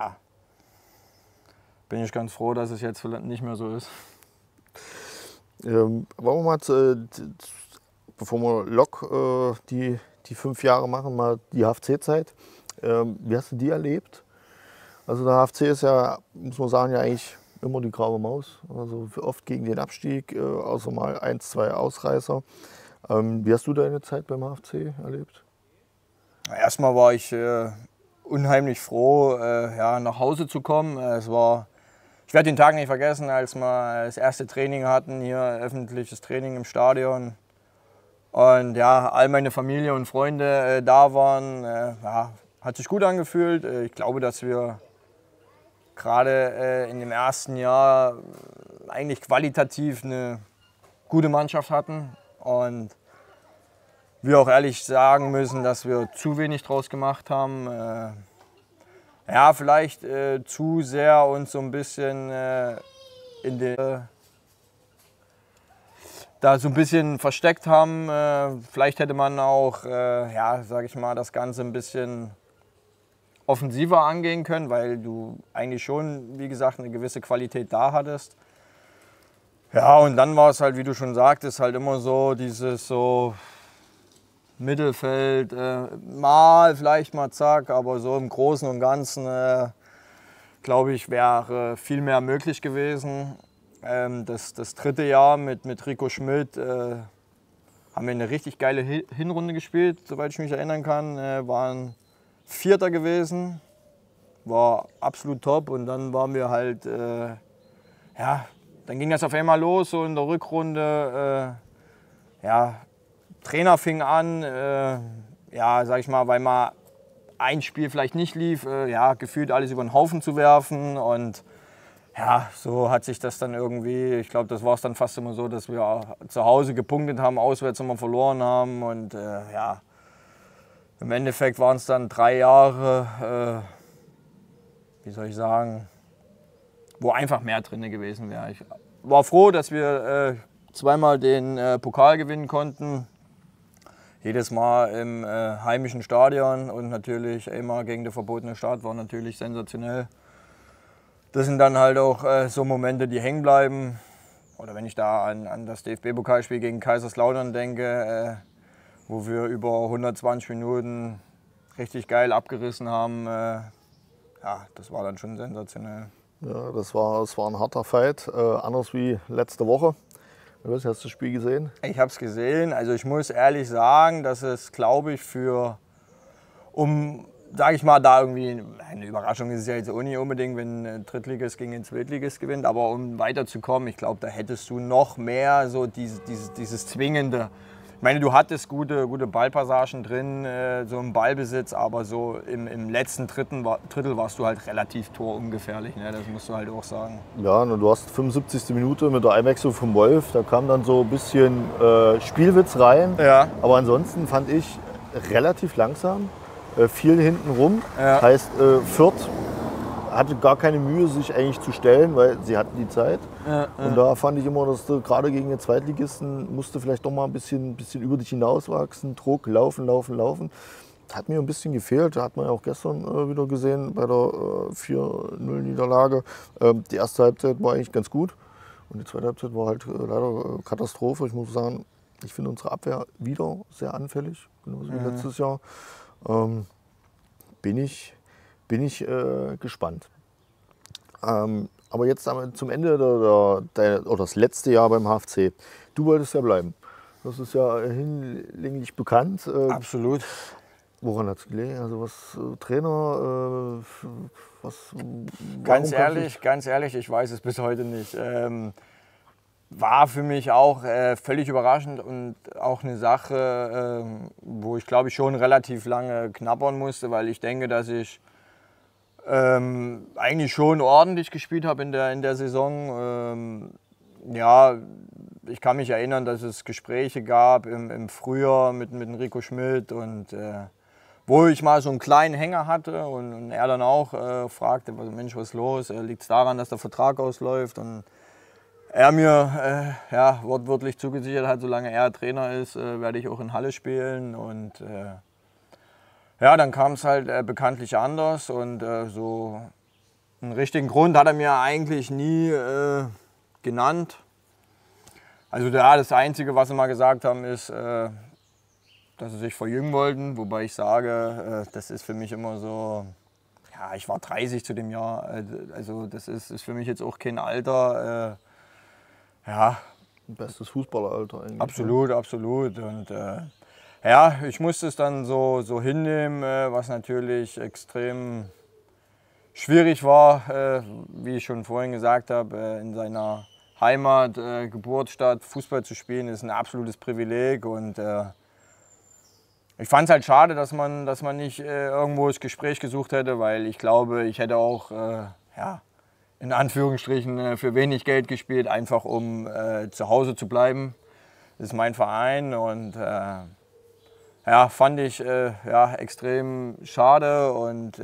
bin ich ganz froh, dass es jetzt nicht mehr so ist. Wollen wir mal, bevor wir Lok die 5 Jahre machen, mal die HFC-Zeit. Wie hast du die erlebt? Also der HFC ist ja, muss man sagen, ja eigentlich immer die graue Maus. Also oft gegen den Abstieg, außer mal 1, 2 Ausreißer. Wie hast du deine Zeit beim HFC erlebt? Erstmal war ich unheimlich froh, ja, nach Hause zu kommen. Es war Ich werde den Tag nicht vergessen, als wir das erste Training hatten, hier öffentliches Training im Stadion. Und ja, all meine Familie und Freunde da waren. Ja, hat sich gut angefühlt. Ich glaube, dass wir gerade in dem ersten Jahr eigentlich qualitativ eine gute Mannschaft hatten. Und wir auch ehrlich sagen müssen, dass wir zu wenig draus gemacht haben. Ja, vielleicht zu sehr uns so ein bisschen da so ein bisschen versteckt haben. Vielleicht hätte man auch, ja, sag ich mal, das Ganze ein bisschen offensiver angehen können, weil du eigentlich schon, wie gesagt, eine gewisse Qualität da hattest. Ja, und dann war es halt, wie du schon sagtest, halt immer so dieses so Mittelfeld, vielleicht mal zack, aber so im Großen und Ganzen, glaube ich, wäre viel mehr möglich gewesen. Das dritte Jahr mit Rico Schmidt haben wir eine richtig geile Hinrunde gespielt, soweit ich mich erinnern kann. Waren Vierter gewesen, war absolut top und dann waren wir halt, ja, dann ging das auf einmal los, so in der Rückrunde, ja, Trainer fing an, ja, sag ich mal, weil mal ein Spiel vielleicht nicht lief, ja, gefühlt alles über den Haufen zu werfen und ja, so hat sich das dann irgendwie, ich glaube, das war es dann fast immer so, dass wir zu Hause gepunktet haben, auswärts immer verloren haben und ja, im Endeffekt waren es dann 3 Jahre, wie soll ich sagen, wo einfach mehr drin gewesen wäre. Ich war froh, dass wir zweimal den Pokal gewinnen konnten. Jedes Mal im heimischen Stadion und natürlich immer gegen den verbotenen Staat war natürlich sensationell. Das sind dann halt auch so Momente, die hängen bleiben. Oder wenn ich da an das DFB-Pokalspiel gegen Kaiserslautern denke, wo wir über 120 Minuten richtig geil abgerissen haben, ja, das war dann schon sensationell. Ja, das war ein harter Fight, anders wie letzte Woche. Hast du das Spiel gesehen? Ich habe es gesehen. Also ich muss ehrlich sagen, dass es, glaube ich, sage ich mal, da irgendwie, eine Überraschung ist es ja jetzt auch nicht unbedingt, wenn ein Drittligist gegen den Zweitligist gewinnt, aber um weiterzukommen, ich glaube, da hättest du noch mehr so dieses Zwingende. Ich meine, du hattest gute Ballpassagen drin, so im Ballbesitz, aber so im letzten Drittel warst du halt relativ torungefährlich, ne? Das musst du halt auch sagen. Ja, und du hast 75. Minute mit der Einwechslung vom Wolf, da kam dann so ein bisschen Spielwitz rein, Ja. aber ansonsten fand ich relativ langsam, viel hinten rum. Ja. Heißt, Fürth hatte gar keine Mühe, sich eigentlich zu stellen, weil sie hatten die Zeit. Ja. Und da fand ich immer, dass du gerade gegen den Zweitligisten musst du vielleicht doch mal ein bisschen über dich hinauswachsen, Druck, laufen. Hat mir ein bisschen gefehlt. Da hat man ja auch gestern wieder gesehen bei der 4-0-Niederlage. Die erste Halbzeit war eigentlich ganz gut. Und die zweite Halbzeit war halt leider Katastrophe. Ich muss sagen, ich finde unsere Abwehr wieder sehr anfällig, genauso wie letztes Jahr. Bin ich gespannt. Aber jetzt zum Ende oder das letzte Jahr beim HFC. Du wolltest ja bleiben. Das ist ja hinlänglich bekannt. Absolut. Woran hat es gelegen? Also was Trainer, was? Ganz ehrlich, ich weiß es bis heute nicht. War für mich auch völlig überraschend und auch eine Sache, wo ich glaube ich schon relativ lange knabbern musste, weil ich denke, dass ich eigentlich schon ordentlich gespielt habe in der Saison. Ja, ich kann mich erinnern, dass es Gespräche gab im Frühjahr mit Rico Schmidt und wo ich mal so einen kleinen Hänger hatte und er dann auch fragte, Mensch, was ist los? Liegt es daran, dass der Vertrag ausläuft? Und er mir ja, wortwörtlich zugesichert hat, solange er Trainer ist, werde ich auch in Halle spielen. Und ja, dann kam es halt bekanntlich anders und so einen richtigen Grund hat er mir eigentlich nie genannt. Also ja, das Einzige, was sie mal gesagt haben, ist, dass sie sich verjüngen wollten, wobei ich sage, das ist für mich immer so, ja, ich war 30 zu dem Jahr, also das ist für mich jetzt auch kein Alter, ja. Bestes Fußballeralter eigentlich. Absolut, absolut. Und ja, ich musste es dann so hinnehmen, was natürlich extrem schwierig war, wie ich schon vorhin gesagt habe, in seiner Heimat, Geburtsstadt Fußball zu spielen, ist ein absolutes Privileg. Und ich fand es halt schade, dass man nicht irgendwo das Gespräch gesucht hätte, weil ich glaube, ich hätte auch ja, in Anführungsstrichen für wenig Geld gespielt, einfach um zu Hause zu bleiben. Das ist mein Verein und ja, fand ich ja, extrem schade. Und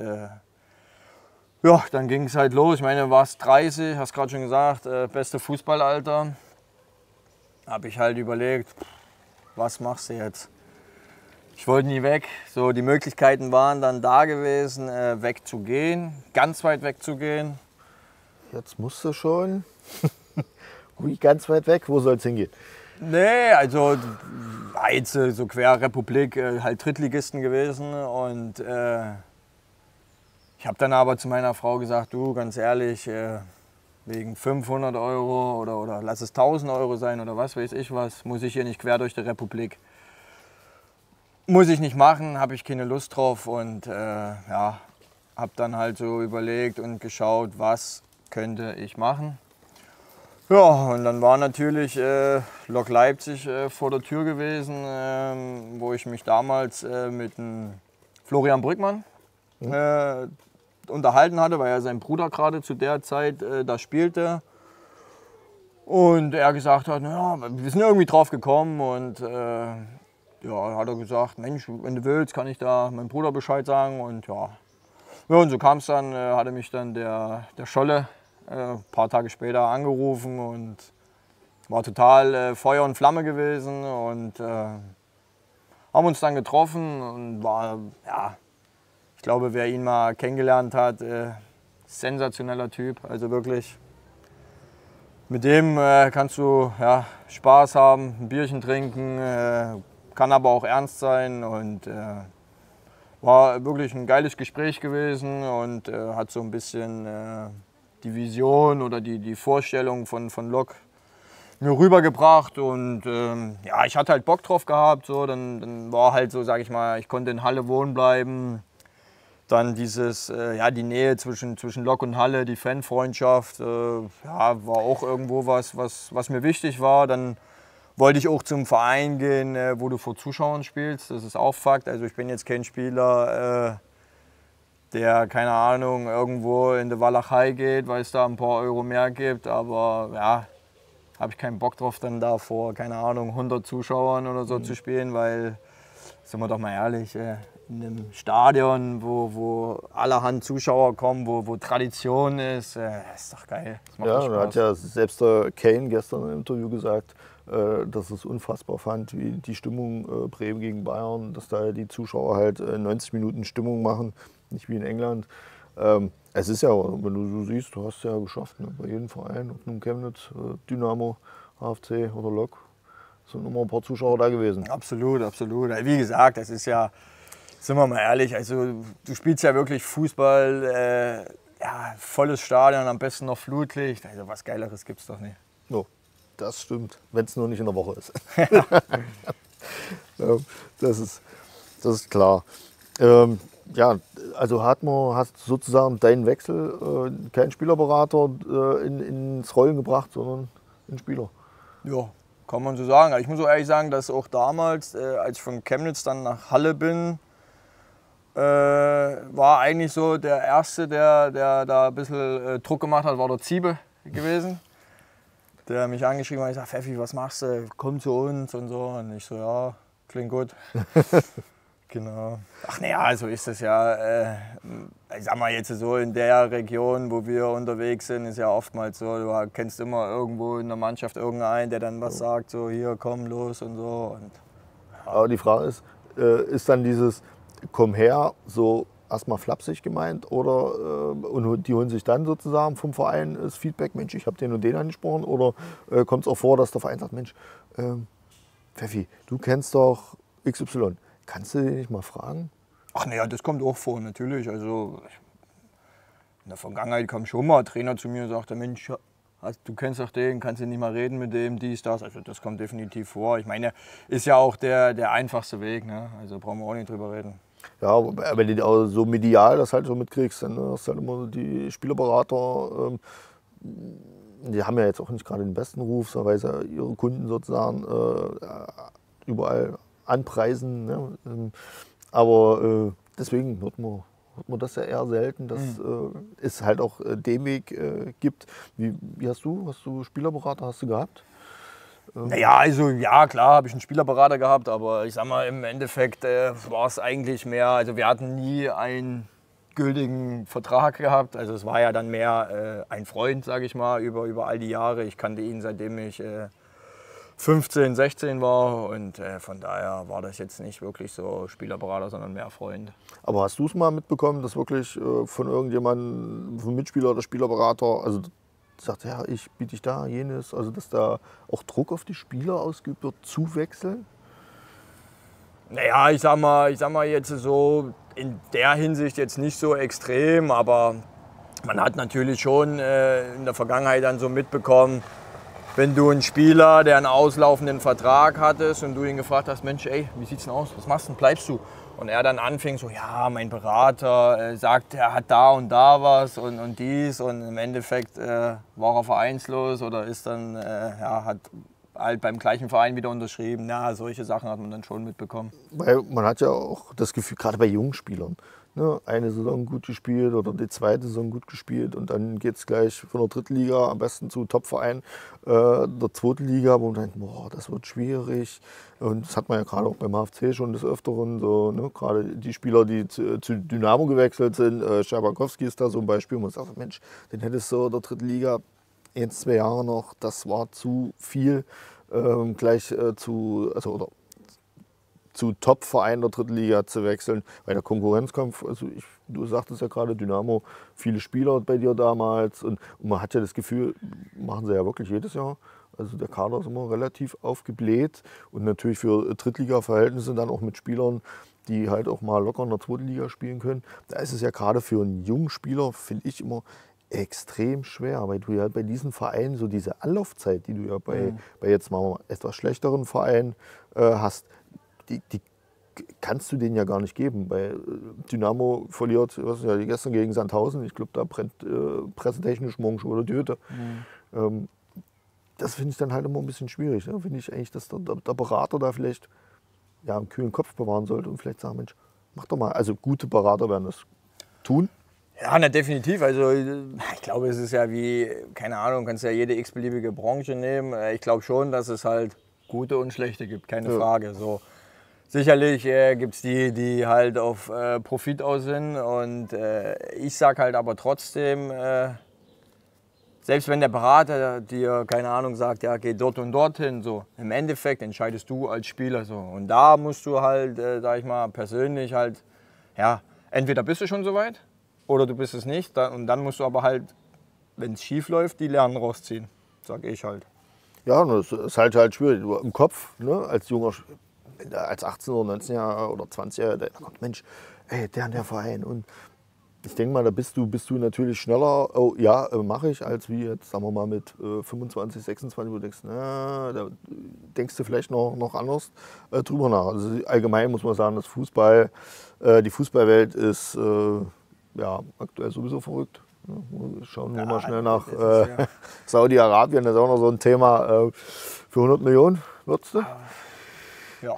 ja, dann ging es halt los. Ich meine, du warst 30, hast gerade schon gesagt, beste Fußballalter. Habe ich halt überlegt, was machst du jetzt? Ich wollte nie weg. So, die Möglichkeiten waren dann da gewesen, wegzugehen, ganz weit wegzugehen. Jetzt musst du schon. Wie ganz weit weg? Wo soll es hingehen? Nee, also jetzt so quer Republik, halt Drittligisten gewesen. Und ich habe dann aber zu meiner Frau gesagt, du, ganz ehrlich, wegen 500 € oder lass es 1000 € sein oder was weiß ich was, muss ich hier nicht quer durch die Republik. Muss ich nicht machen, habe ich keine Lust drauf. Und ja, habe dann halt so überlegt und geschaut, was könnte ich machen. Ja, und dann war natürlich Lok Leipzig vor der Tür gewesen, wo ich mich damals mit dem Florian Brückmann unterhalten hatte, weil er sein Bruder gerade zu der Zeit da spielte. Und er gesagt hat, naja, wir sind irgendwie drauf gekommen und ja, hat er gesagt, Mensch, wenn du willst, kann ich da meinem Bruder Bescheid sagen. Und ja, ja und so kam es dann, hatte mich dann der Scholle ein paar Tage später angerufen und war total Feuer und Flamme gewesen und haben uns dann getroffen und war, ja, ich glaube, wer ihn mal kennengelernt hat, sensationeller Typ, also wirklich. Mit dem kannst du ja, Spaß haben, ein Bierchen trinken, kann aber auch ernst sein und war wirklich ein geiles Gespräch gewesen und hat so ein bisschen die Vision oder die Vorstellung von Lok mir rübergebracht und ja, ich hatte halt Bock drauf gehabt, so, dann war halt so, sag ich mal, ich konnte in Halle wohnen bleiben. Dann dieses, ja, die Nähe zwischen Lok und Halle, die Fanfreundschaft, ja, war auch irgendwo was mir wichtig war. Dann wollte ich auch zum Verein gehen, wo du vor Zuschauern spielst. Das ist auch Fakt. Also ich bin jetzt kein Spieler, der, keine Ahnung, irgendwo in die Walachei geht, weil es da ein paar Euro mehr gibt. Aber ja, habe ich keinen Bock drauf, dann da vor, keine Ahnung, 100 Zuschauern oder so zu spielen, weil, sind wir doch mal ehrlich, in einem Stadion, wo allerhand Zuschauer kommen, wo Tradition ist, ist doch geil. Das macht Ja, Spaß. da hat ja selbst der Kane gestern im Interview gesagt, dass er es unfassbar fand, wie die Stimmung Bremen gegen Bayern, dass da die Zuschauer halt 90 Minuten Stimmung machen, nicht wie in England. Es ist ja, wenn du so siehst, du hast es ja geschafft, ne? Bei jedem Verein, ob nun Chemnitz, Dynamo, HFC oder Lok, sind immer ein paar Zuschauer da gewesen. Absolut, absolut. Wie gesagt, das ist ja, sind wir mal ehrlich, also du spielst ja wirklich Fußball, ja, volles Stadion, am besten noch Flutlicht, also was Geileres gibt's doch nicht. No, das stimmt, wenn es nur nicht in der Woche ist. Ja, das ist klar. Ja, also hast sozusagen deinen Wechsel keinen Spielerberater ins Rollen gebracht, sondern einen Spieler. Ja, kann man so sagen. Ich muss auch ehrlich sagen, dass auch damals, als ich von Chemnitz dann nach Halle bin, war eigentlich so der Erste, der da ein bisschen Druck gemacht hat, war der Ziebe gewesen. Der mich angeschrieben hat, ich sag, Pfeffi, was machst du? Komm zu uns und so. Und ich so, ja, klingt gut. Genau. Ach naja, so ist es ja. Ich sag mal jetzt so, in der Region, wo wir unterwegs sind, ist ja oftmals so, du kennst immer irgendwo in der Mannschaft irgendeinen, der dann was sagt, so hier, komm, los und so. Und, ja. Aber die Frage ist dann dieses Komm her so erstmal flapsig gemeint oder und die holen sich dann sozusagen vom Verein das Feedback, Mensch, ich habe den und den angesprochen, oder kommt es auch vor, dass der Verein sagt, Mensch, Pfeffi, du kennst doch XY, kannst du den nicht mal fragen? Ach naja, das kommt auch vor, natürlich. Also in der Vergangenheit kam schon mal ein Trainer zu mir und sagte, Mensch, du kennst doch den, kannst du nicht mal reden mit dem, dies, das. Also das kommt definitiv vor. Ich meine, ist ja auch der einfachste Weg, ne? Also brauchen wir auch nicht drüber reden. Ja, aber wenn du auch so medial das halt so mitkriegst, dann hast du halt immer so die Spielerberater, die haben ja jetzt auch nicht gerade den besten Ruf, so, weil sie ihre Kunden sozusagen überall anpreisen. Ne? Aber deswegen hört man das ja eher selten, dass es halt auch den Weg gibt. Wie hast du? Hast du Spielerberater hast du gehabt? Naja, also ja, klar habe ich einen Spielerberater gehabt, aber ich sag mal, im Endeffekt war es eigentlich mehr, also wir hatten nie einen gültigen Vertrag gehabt. Also es war ja dann mehr ein Freund, sage ich mal, über all die Jahre. Ich kannte ihn, seitdem ich 15, 16 war und von daher war das jetzt nicht wirklich so Spielerberater, sondern mehr Freund. Aber hast du es mal mitbekommen, dass wirklich von irgendjemandem, vom Mitspieler oder Spielerberater, also sagt, ja, ich biete dich da, jenes, also dass da auch Druck auf die Spieler ausgeübt wird, zu wechseln? Naja, ich sag mal jetzt so in der Hinsicht jetzt nicht so extrem, aber man hat natürlich schon in der Vergangenheit dann so mitbekommen, wenn du einen Spieler, der einen auslaufenden Vertrag hattest und du ihn gefragt hast, Mensch, ey, wie sieht's denn aus, was machst du denn, bleibst du? Und er dann anfing so, ja, mein Berater sagt, er hat da und da was und dies und im Endeffekt war er vereinslos oder ist dann, hat halt beim gleichen Verein wieder unterschrieben. Ja, solche Sachen hat man dann schon mitbekommen. Weil man hat ja auch das Gefühl, gerade bei jungen Spielern, ne, eine Saison gut gespielt oder die zweite Saison gut gespielt und dann geht es gleich von der dritten Liga am besten zu Topverein der zweiten Liga, wo man denkt, boah, das wird schwierig. Und das hat man ja gerade auch beim HFC schon des Öfteren, so, ne, gerade die Spieler, die zu Dynamo gewechselt sind, Scherbakowski ist da so ein Beispiel, wo man sagt, Mensch, den hättest du in der dritten Liga 1, 2 Jahre noch, das war zu viel, gleich zu Top-Vereinen der dritten Liga zu wechseln, weil der Konkurrenzkampf, also du sagtest ja gerade, Dynamo, viele Spieler bei dir damals und man hat ja das Gefühl, machen sie ja wirklich jedes Jahr, also der Kader ist immer relativ aufgebläht und natürlich für Drittliga-Verhältnisse dann auch mit Spielern, die halt auch mal locker in der zweiten Liga spielen können. Da ist es ja gerade für einen jungen Spieler, finde ich immer, extrem schwer, weil du ja bei diesen Vereinen so diese Anlaufzeit, die du ja bei jetzt mal etwas schlechteren Vereinen hast, die kannst du denen ja gar nicht geben. Bei Dynamo verliert, was ja gestern gegen Sandhausen, ich glaube, da brennt pressetechnisch morgen schon wieder die Hütte. Das finde ich dann halt immer ein bisschen schwierig. Ne? Finde ich eigentlich, dass der Berater da vielleicht ja, einen kühlen Kopf bewahren sollte und vielleicht sagen, Mensch, mach doch mal. Also gute Berater werden das tun. Ja, na, definitiv. Also ich glaube, es ist ja wie, keine Ahnung, kannst ja jede x-beliebige Branche nehmen. Ich glaube schon, dass es halt gute und schlechte gibt, keine Frage. So. Sicherlich gibt es die, die halt auf Profit aus sind und ich sage halt aber trotzdem, selbst wenn der Berater dir, keine Ahnung, sagt, ja, geh dort und dorthin, so, im Endeffekt entscheidest du als Spieler so. Und da musst du halt, sag ich mal, persönlich halt, ja, entweder bist du schon soweit oder du bist es nicht. Und dann musst du aber halt, wenn es schief läuft, die Lernen rausziehen, sag ich halt. Ja, das ist halt schwierig. Du im Kopf, ne, als junger, als 18 oder 19 Jahre oder 20 Jahre, da kommt, Mensch, ey, der und der Verein. Und ich denke mal, da bist du natürlich schneller, oh ja, mache ich, als wie jetzt, sagen wir mal, mit 25, 26, wo du denkst, na, da denkst du vielleicht noch anders drüber nach. Also allgemein muss man sagen, die Fußballwelt ist ja, aktuell sowieso verrückt. Wir schauen nur mal schnell nach Saudi-Arabien, das ist auch noch so ein Thema. Für 100 Millionen würdest du? Ja.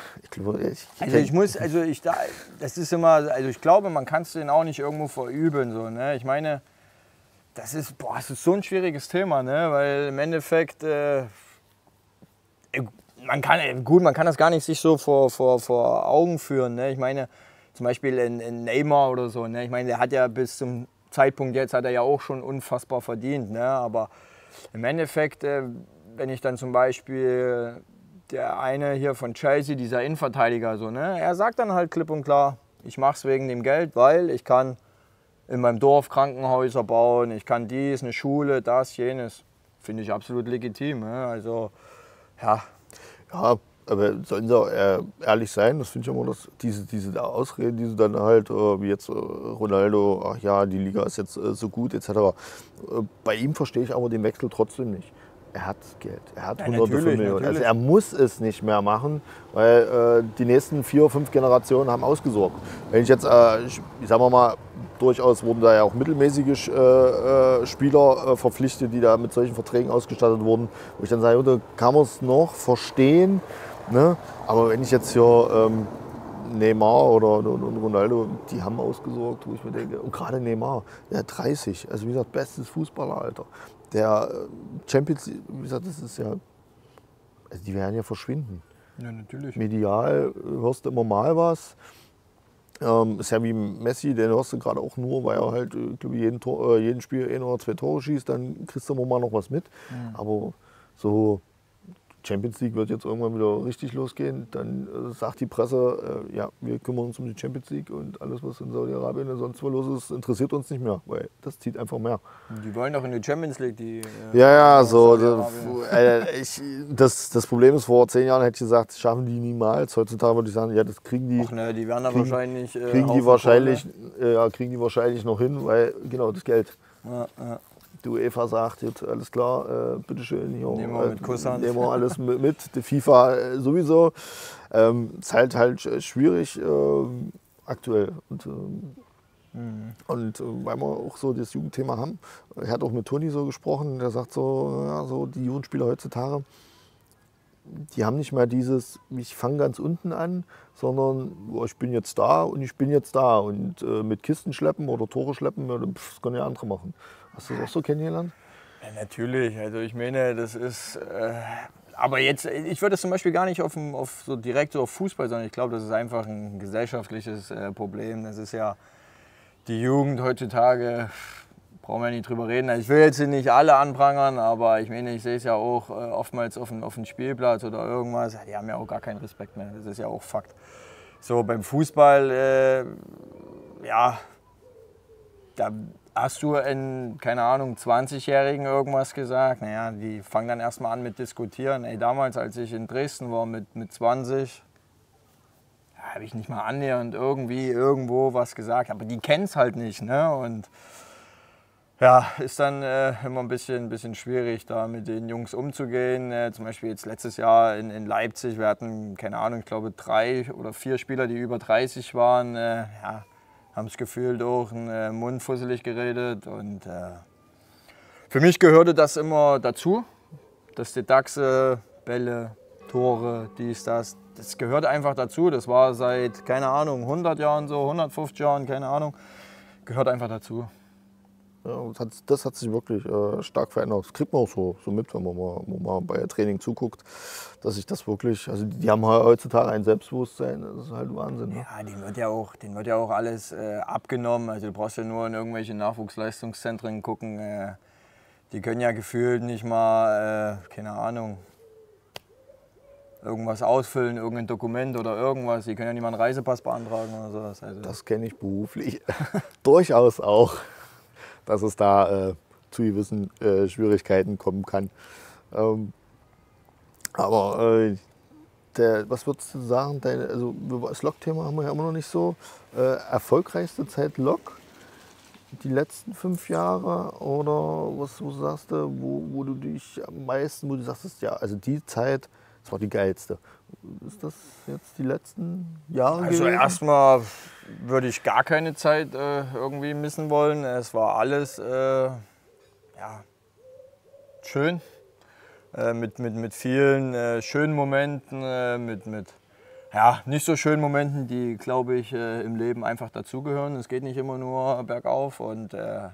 Ich glaube, man kann es denen auch nicht irgendwo verübeln. So, ne? Ich meine, das ist so ein schwieriges Thema, ne? Weil im Endeffekt, man kann das gar nicht sich so vor Augen führen. Ne? Ich meine, zum Beispiel in Neymar oder so, ne? Ich meine, der hat ja bis zum Zeitpunkt jetzt hat er ja auch schon unfassbar verdient. Ne? Aber im Endeffekt, wenn ich dann zum Beispiel der eine hier von Chelsea, dieser Innenverteidiger, so, ne? Er sagt dann halt klipp und klar, ich mache es wegen dem Geld, weil ich kann in meinem Dorf Krankenhäuser bauen, ich kann dies, eine Schule, das, jenes. Finde ich absolut legitim. Ne? Also, ja. Ja, aber sollen sie auch ehrlich sein, das finde ich immer, dass diese Ausreden, die sie dann halt, wie jetzt Ronaldo, ach ja, die Liga ist jetzt so gut, etc. Bei ihm verstehe ich aber den Wechsel trotzdem nicht. Er hat Geld, er hat Ja, hunderte von natürlich, Millionen. Also natürlich. er muss es nicht mehr machen, weil die nächsten 4, 5 Generationen haben ausgesorgt. Wenn ich jetzt, sagen wir mal, durchaus wurden da ja auch mittelmäßige Spieler verpflichtet, die da mit solchen Verträgen ausgestattet wurden, wo ich dann sage, da kann man es noch verstehen. Ne? Aber wenn ich jetzt hier Neymar oder Ronaldo, die haben ausgesorgt, wo ich mir denke, und gerade Neymar, der hat 30, also wie gesagt, bestes Fußballeralter. Der Champions League, wie gesagt, das ist ja, also die werden ja verschwinden. Ja, natürlich. Medial hörst du immer mal was. Ist ja wie Messi, den hörst du gerade auch nur, weil er halt, glaube ich, jeden Spiel 1 oder 2 Tore schießt, dann kriegst du immer mal noch was mit. Aber so Champions League wird jetzt irgendwann wieder richtig losgehen, dann sagt die Presse, ja, wir kümmern uns um die Champions League und alles, was in Saudi-Arabien und sonst wo los ist, interessiert uns nicht mehr, weil das zieht einfach mehr. Die wollen doch in die Champions League, die. Ja, so. Saudi-Arabien. Das Problem ist, vor 10 Jahren hätte ich gesagt, das schaffen die niemals. Heutzutage würde ich sagen, ja, das kriegen die. Ach ne, die werden da wahrscheinlich. Kriegen die wahrscheinlich noch hin, weil genau das Geld. Ja, ja. Die UEFA sagt jetzt, alles klar, bitteschön, hier, Nehmen wir mit Kusshand. nehmen wir alles mit. Die FIFA sowieso. Ist halt schwierig aktuell. Und weil wir auch so das Jugendthema haben, er hat auch mit Toni so gesprochen, der sagt so, ja, so die Jugendspieler heutzutage, die haben nicht mehr dieses, ich fange ganz unten an, sondern oh, ich bin jetzt da und ich bin jetzt da. Und mit Kisten schleppen oder Tore schleppen, das können ja andere machen. Hast du das auch so kennengelernt? Ja, natürlich, also ich meine, das ist. Aber jetzt, ich würde es zum Beispiel gar nicht so direkt so auf Fußball, sondern ich glaube, das ist einfach ein gesellschaftliches Problem. Das ist ja die Jugend heutzutage, brauchen wir nicht drüber reden. Also ich will jetzt nicht alle anprangern, aber ich meine, ich sehe es ja auch oftmals auf dem Spielplatz oder irgendwas. Die haben ja auch gar keinen Respekt mehr, das ist ja auch Fakt. So beim Fußball, ja, da hast du in, keine Ahnung, 20-Jährigen irgendwas gesagt. Naja, die fangen dann erstmal an mit Diskutieren. Ey, damals, als ich in Dresden war mit 20, habe ich nicht mal annähernd irgendwo was gesagt. Aber die kennen es halt nicht. Ne? Und ja, ist dann immer ein bisschen schwierig, da mit den Jungs umzugehen. Zum Beispiel jetzt letztes Jahr in Leipzig, wir hatten, keine Ahnung, ich glaube 3 oder 4 Spieler, die über 30 waren. Ja, haben es gefühlt auch mundfusselig geredet. Und für mich gehörte das immer dazu. Das die Dachse, Bälle, Tore, dies, das. Das gehört einfach dazu. Das war seit, keine Ahnung, 100 Jahren so, 150 Jahren, keine Ahnung. Gehört einfach dazu. Ja, das hat sich wirklich stark verändert. Das kriegt man auch so mit, wenn man mal bei Training zuguckt, dass sich das wirklich, also die haben heutzutage ein Selbstbewusstsein, das ist halt Wahnsinn. Ne? Ja, denen wird ja auch alles abgenommen. Also du brauchst ja nur in irgendwelche Nachwuchsleistungszentren gucken. Die können ja gefühlt nicht mal, keine Ahnung, irgendwas ausfüllen, irgendein Dokument oder irgendwas. Die können ja nicht mal einen Reisepass beantragen oder sowas. Also Das kenne ich beruflich durchaus auch, dass es da zu gewissen Schwierigkeiten kommen kann. Aber was würdest du sagen, also das Lok-Thema haben wir ja immer noch nicht so. Erfolgreichste Zeit Lok? Die letzten 5 Jahre oder was sagst du, wo du dich am meisten, wo du sagst, ja, also die Zeit, das war die geilste. Ist das jetzt die letzten Jahre Also gewesen? erstmal würde ich gar keine Zeit irgendwie missen wollen. Es war alles ja, schön, mit vielen schönen Momenten, mit ja, nicht so schönen Momenten, die, glaube ich, im Leben einfach dazugehören. Es geht nicht immer nur bergauf und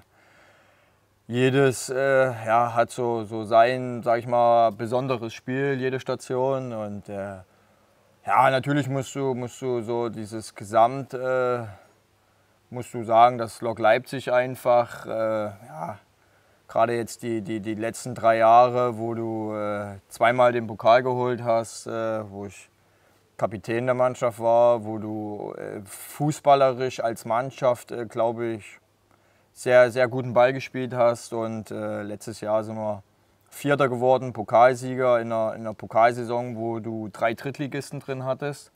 jedes ja, hat so sein, sag ich mal, besonderes Spiel, jede Station. Und ja, natürlich musst du so dieses Gesamt, musst du sagen, dass Lok Leipzig einfach, ja, gerade jetzt die letzten 3 Jahre, wo du zweimal den Pokal geholt hast, wo ich Kapitän der Mannschaft war, wo du fußballerisch als Mannschaft, glaube ich, sehr, sehr guten Ball gespielt hast. Und letztes Jahr sind wir Vierter geworden, Pokalsieger in einer Pokalsaison, wo du 3 Drittligisten drin hattest.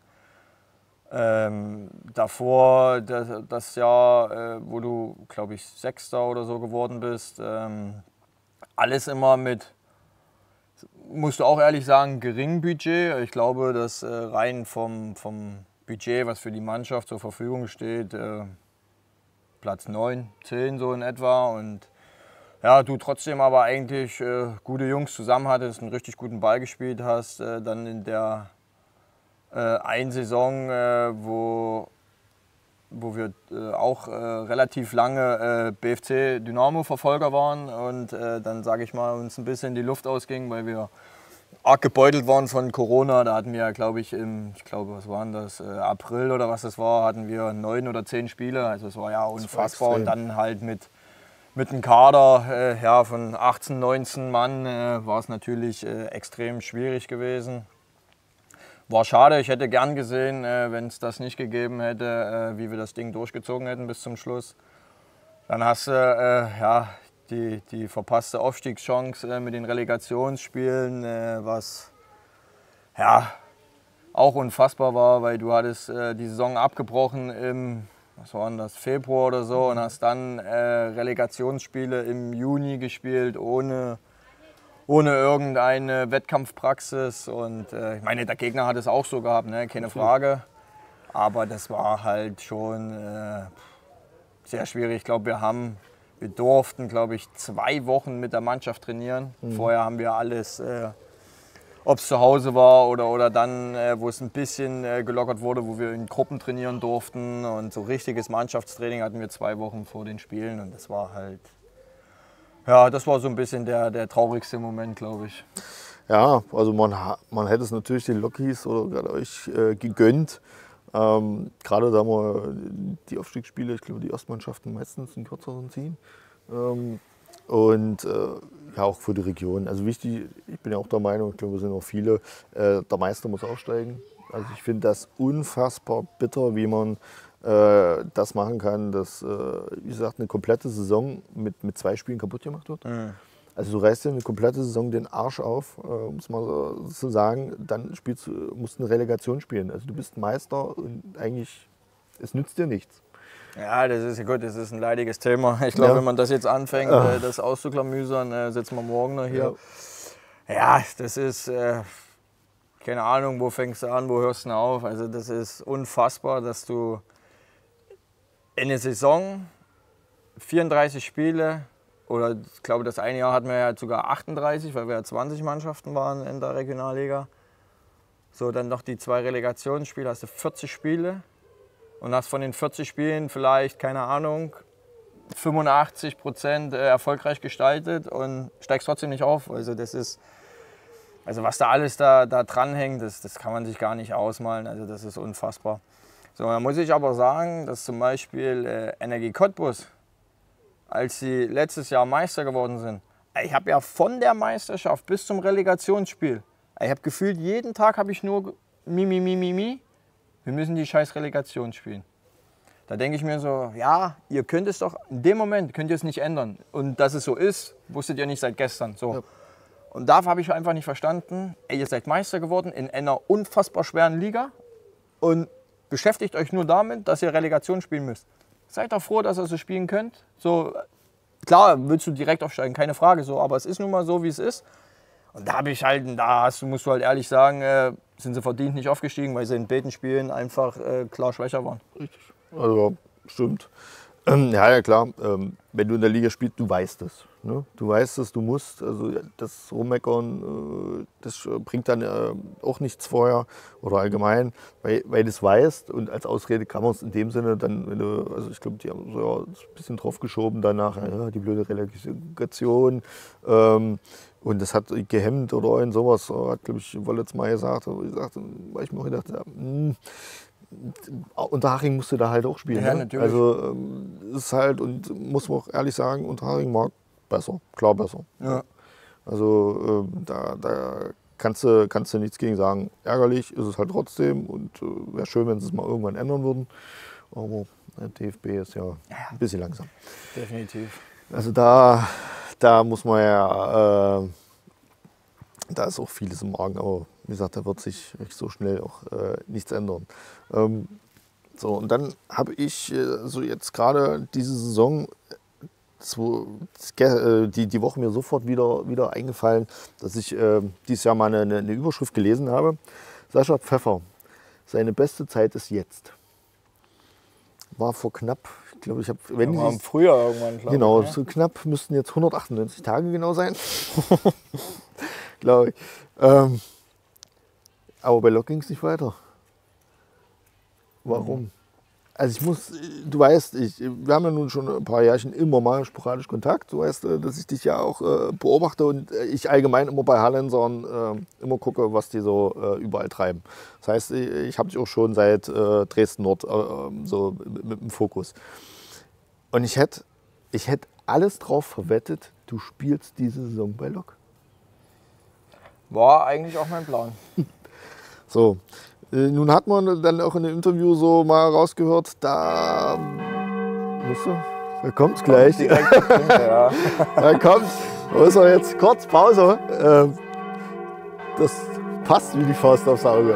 Davor das Jahr, wo du, glaube ich, Sechster oder so geworden bist. Alles immer mit musst du auch ehrlich sagen, gering Budget. Ich glaube, dass rein vom Budget, was für die Mannschaft zur Verfügung steht, Platz 9, 10 so in etwa. Und ja, du trotzdem aber eigentlich gute Jungs zusammen hattest, einen richtig guten Ball gespielt hast. Dann in der einen Saison, wo wir auch relativ lange BFC Dynamo-Verfolger waren und dann, sage ich mal, uns ein bisschen die Luft ausging, weil wir arg gebeutelt waren von Corona. Da hatten wir, glaube ich, was waren das, April oder was das war, hatten wir 9 oder 10 Spiele. Also es war ja unfassbar. Und dann halt mit einem Kader von 18, 19 Mann war es natürlich extrem schwierig gewesen. War schade, ich hätte gern gesehen, wenn es das nicht gegeben hätte, wie wir das Ding durchgezogen hätten bis zum Schluss. Dann hast du die verpasste Aufstiegschance mit den Relegationsspielen, was ja auch unfassbar war, weil du hattest die Saison abgebrochen im, was war denn das, Februar oder so, und hast dann Relegationsspiele im Juni gespielt, ohne irgendeine Wettkampfpraxis. Und ich meine, der Gegner hat es auch so gehabt, ne? Keine Frage. Aber das war halt schon sehr schwierig. Ich glaube, wir durften, glaube ich, 2 Wochen mit der Mannschaft trainieren. Vorher haben wir alles, ob es zu Hause war oder dann, wo es ein bisschen gelockert wurde, wo wir in Gruppen trainieren durften. Und so richtiges Mannschaftstraining hatten wir 2 Wochen vor den Spielen. Und das war halt, ja, das war so ein bisschen der traurigste Moment, glaube ich. Ja, also man hätte es natürlich den Lockies oder gerade euch gegönnt. Gerade da wir die Aufstiegsspiele, ich glaube die Ostmannschaften meistens einen kürzeren ziehen. Und ja, auch für die Region. Also wichtig, ich bin ja auch der Meinung, ich glaube, wir sind auch viele, der Meister muss aufsteigen. Also ich finde das unfassbar bitter, wie man das machen kann, dass, wie gesagt, eine komplette Saison mit 2 Spielen kaputt gemacht wird. Mhm. Also du reißt dir eine komplette Saison den Arsch auf, um es mal so sagen, dann musst du eine Relegation spielen. Also du bist Meister und eigentlich, es nützt dir nichts. Ja, das ist ja gut, das ist ein leidiges Thema. Ich glaube, wenn man das jetzt anfängt, das auszuklamüsern, sitzen wir morgen noch hier. Ja, das ist, keine Ahnung, wo fängst du an, wo hörst du auf. Also das ist unfassbar, dass du in der Saison 34 Spiele, oder ich glaube, das eine Jahr hatten wir ja sogar 38, weil wir ja 20 Mannschaften waren in der Regionalliga. So, dann noch die 2 Relegationsspiele, hast du 40 Spiele und hast von den 40 Spielen vielleicht, keine Ahnung, 85% erfolgreich gestaltet und steigst trotzdem nicht auf. Also das ist, also was da alles da dranhängt, das kann man sich gar nicht ausmalen. Also das ist unfassbar. So, da muss ich aber sagen, dass zum Beispiel Energie Cottbus, als sie letztes Jahr Meister geworden sind, ich habe ja von der Meisterschaft bis zum Relegationsspiel, ich habe gefühlt, jeden Tag habe ich nur wir müssen die scheiß Relegation spielen. Da denke ich mir so, ja, ihr könnt es doch, in dem Moment könnt ihr es nicht ändern. Und dass es so ist, wusstet ihr nicht seit gestern. So. Ja. Und da habe ich einfach nicht verstanden, ihr seid Meister geworden in einer unfassbar schweren Liga und beschäftigt euch nur damit, dass ihr Relegation spielen müsst. Seid doch froh, dass ihr so spielen könnt. So, klar, willst du direkt aufsteigen, keine Frage, so, aber es ist nun mal so, wie es ist. Und da habe ich halt, musst du halt ehrlich sagen, sind sie verdient nicht aufgestiegen, weil sie in beiden Spielen einfach klar schwächer waren. Richtig. Also, stimmt. Ja, klar. Wenn du in der Liga spielst, du weißt es. Ne? Du weißt es, du musst. Also das Rummeckern, das bringt dann auch nichts vorher oder allgemein, weil du es weißt. Und als Ausrede kann man es in dem Sinne dann, wenn du, also ich glaube, die haben so ein bisschen drauf geschoben danach, ja, die blöde Relegation. Und das hat gehemmt oder irgend sowas, hat, glaube ich, Wollitz mal gesagt. Weil ich mir auch gedacht habe, Unterhaching musste da halt auch spielen. Ja, ne? natürlich. Also ist halt, und muss man auch ehrlich sagen, Unterhaching mag besser, klar besser. Ja. Also da kannst du nichts gegen sagen. Ärgerlich ist es halt trotzdem und wäre schön, wenn sie es mal irgendwann ändern würden. Aber der DFB ist ja ein bisschen langsam. Definitiv. Also da muss man ja, da ist auch vieles im Argen, aber wie gesagt, da wird sich so schnell auch nichts ändern. So, und dann habe ich so jetzt gerade diese Saison die Woche mir sofort wieder eingefallen, dass ich dieses Jahr mal eine Überschrift gelesen habe. Sascha Pfeffer, seine beste Zeit ist jetzt. War vor knapp, ich glaube, War im Frühjahr irgendwann, glaube ich. Genau, Ne? so knapp müssten jetzt 198 Tage genau sein. Glaube ich. Aber bei Lok ging es nicht weiter. Warum? Also du weißt, wir haben ja nun schon ein paar Jährchen immer mal sporadisch Kontakt. Du weißt, dass ich dich ja auch beobachte und ich allgemein immer bei Hallensern immer gucke, was die so überall treiben. Das heißt, ich habe dich auch schon seit Dresden Nord so mit dem Fokus. Und ich hätte alles drauf verwettet, du spielst diese Saison bei Lok. War eigentlich auch mein Plan. So. Nun hat man dann auch in dem Interview so mal rausgehört, da kommt's gleich. Direkt, ja. Da kommt's. Wo ist er jetzt? Kurz Pause. Das passt wie die Faust aufs Auge.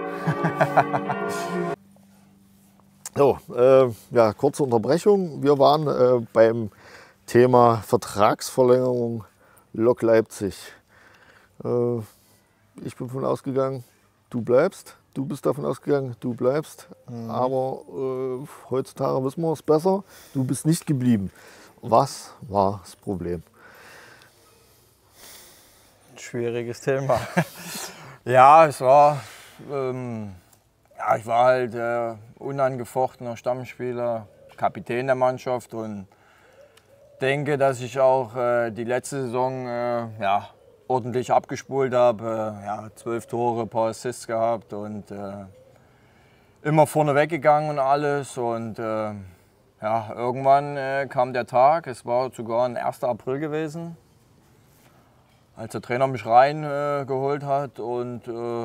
So, ja, kurze Unterbrechung. Wir waren beim Thema Vertragsverlängerung Lok Leipzig. Ich bin davon ausgegangen, du bleibst. Du bist davon ausgegangen, du bleibst. Aber heutzutage wissen wir es besser. Du bist nicht geblieben. Was war das Problem? Schwieriges Thema. Ja, es war. Ich war halt unangefochtener Stammspieler, Kapitän der Mannschaft und denke, dass ich auch die letzte Saison ordentlich abgespult habe. 12 Tore, ein paar Assists gehabt und immer vorne weggegangen und alles. Und irgendwann kam der Tag, es war sogar ein 1. April gewesen, als der Trainer mich reingeholt hat und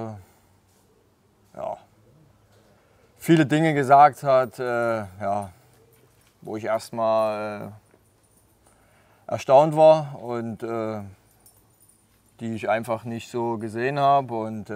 viele Dinge gesagt hat, wo ich erstmal erstaunt war und die ich einfach nicht so gesehen habe. Und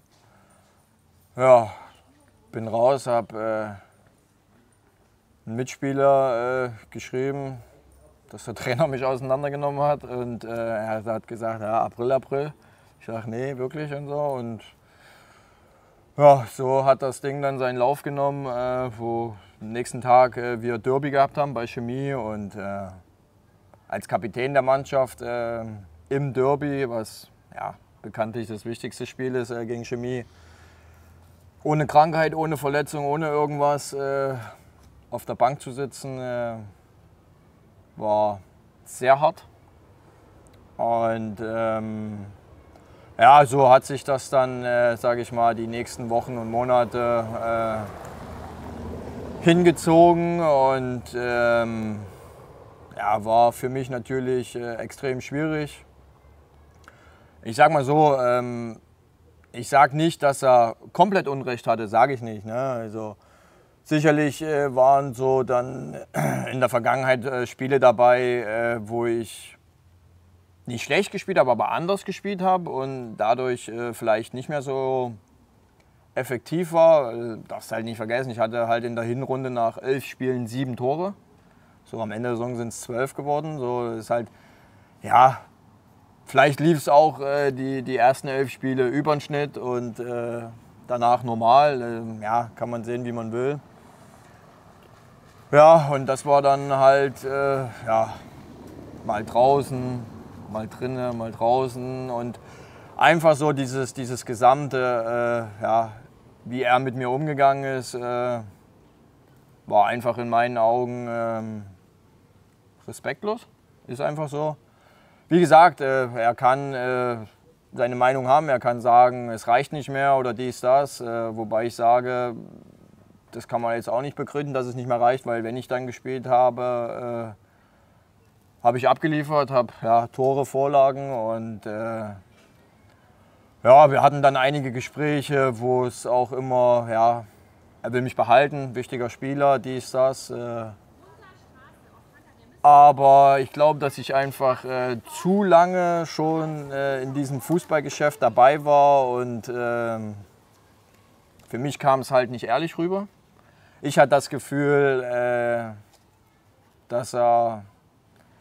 bin raus, habe einen Mitspieler geschrieben, dass der Trainer mich auseinandergenommen hat. Und er hat gesagt, ja, April. Ich sage, nee, wirklich und so. Und ja, so hat das Ding dann seinen Lauf genommen, wo am nächsten Tag wir Derby gehabt haben bei Chemie. Und als Kapitän der Mannschaft im Derby, was bekanntlich das wichtigste Spiel ist gegen Chemie, ohne Krankheit, ohne Verletzung, ohne irgendwas auf der Bank zu sitzen, war sehr hart. Und so hat sich das dann, sage ich mal, die nächsten Wochen und Monate hingezogen und war für mich natürlich extrem schwierig. Ich sag mal so, ich sage nicht, dass er komplett Unrecht hatte, sage ich nicht. Ne? Also, sicherlich waren so dann in der Vergangenheit Spiele dabei, wo ich nicht schlecht gespielt habe, aber anders gespielt habe und dadurch vielleicht nicht mehr so effektiv war. Darfst halt nicht vergessen, ich hatte halt in der Hinrunde nach 11 Spielen 7 Tore. So am Ende der Saison sind es 12 geworden. So ist halt, vielleicht lief es auch die ersten 11 Spiele über den Schnitt und danach normal. Kann man sehen, wie man will. Ja, und das war dann halt mal draußen, mal drinnen, mal draußen und einfach so dieses gesamte, wie er mit mir umgegangen ist, war einfach in meinen Augen respektlos. Ist einfach so. Wie gesagt, er kann seine Meinung haben, er kann sagen, es reicht nicht mehr oder dies, das, wobei ich sage, das kann man jetzt auch nicht begründen, dass es nicht mehr reicht, weil wenn ich dann gespielt habe, habe ich abgeliefert, habe Tore, Vorlagen und wir hatten dann einige Gespräche, wo es auch immer, er will mich behalten, wichtiger Spieler, dies, das. Aber ich glaube, dass ich einfach zu lange schon in diesem Fußballgeschäft dabei war und für mich kam es halt nicht ehrlich rüber. Ich hatte das Gefühl, dass er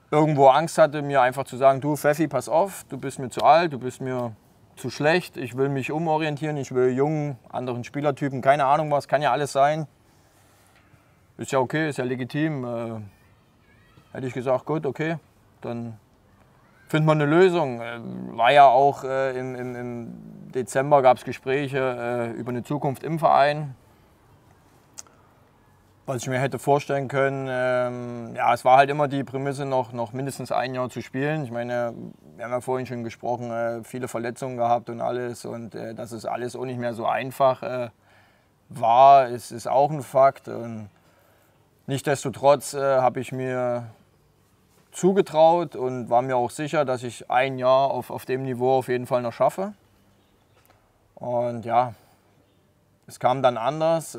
irgendwo Angst hatte, mir einfach zu sagen, du Pfeffi, pass auf, du bist mir zu alt, du bist mir zu schlecht, ich will mich umorientieren, ich will jungen, anderen Spielertypen, keine Ahnung was, kann ja alles sein. Ist ja okay, ist ja legitim. Hätte ich gesagt, gut, okay, dann findet man eine Lösung. War ja auch im Dezember gab es Gespräche über eine Zukunft im Verein. Was ich mir hätte vorstellen können, ja, es war halt immer die Prämisse, noch mindestens ein Jahr zu spielen. Ich meine, wir haben ja vorhin schon gesprochen, viele Verletzungen gehabt und alles. Und dass es alles auch nicht mehr so einfach war, ist auch ein Fakt. Und nichtsdestotrotz habe ich mir zugetraut und war mir auch sicher, dass ich ein Jahr auf dem Niveau auf jeden Fall noch schaffe. Und ja, es kam dann anders.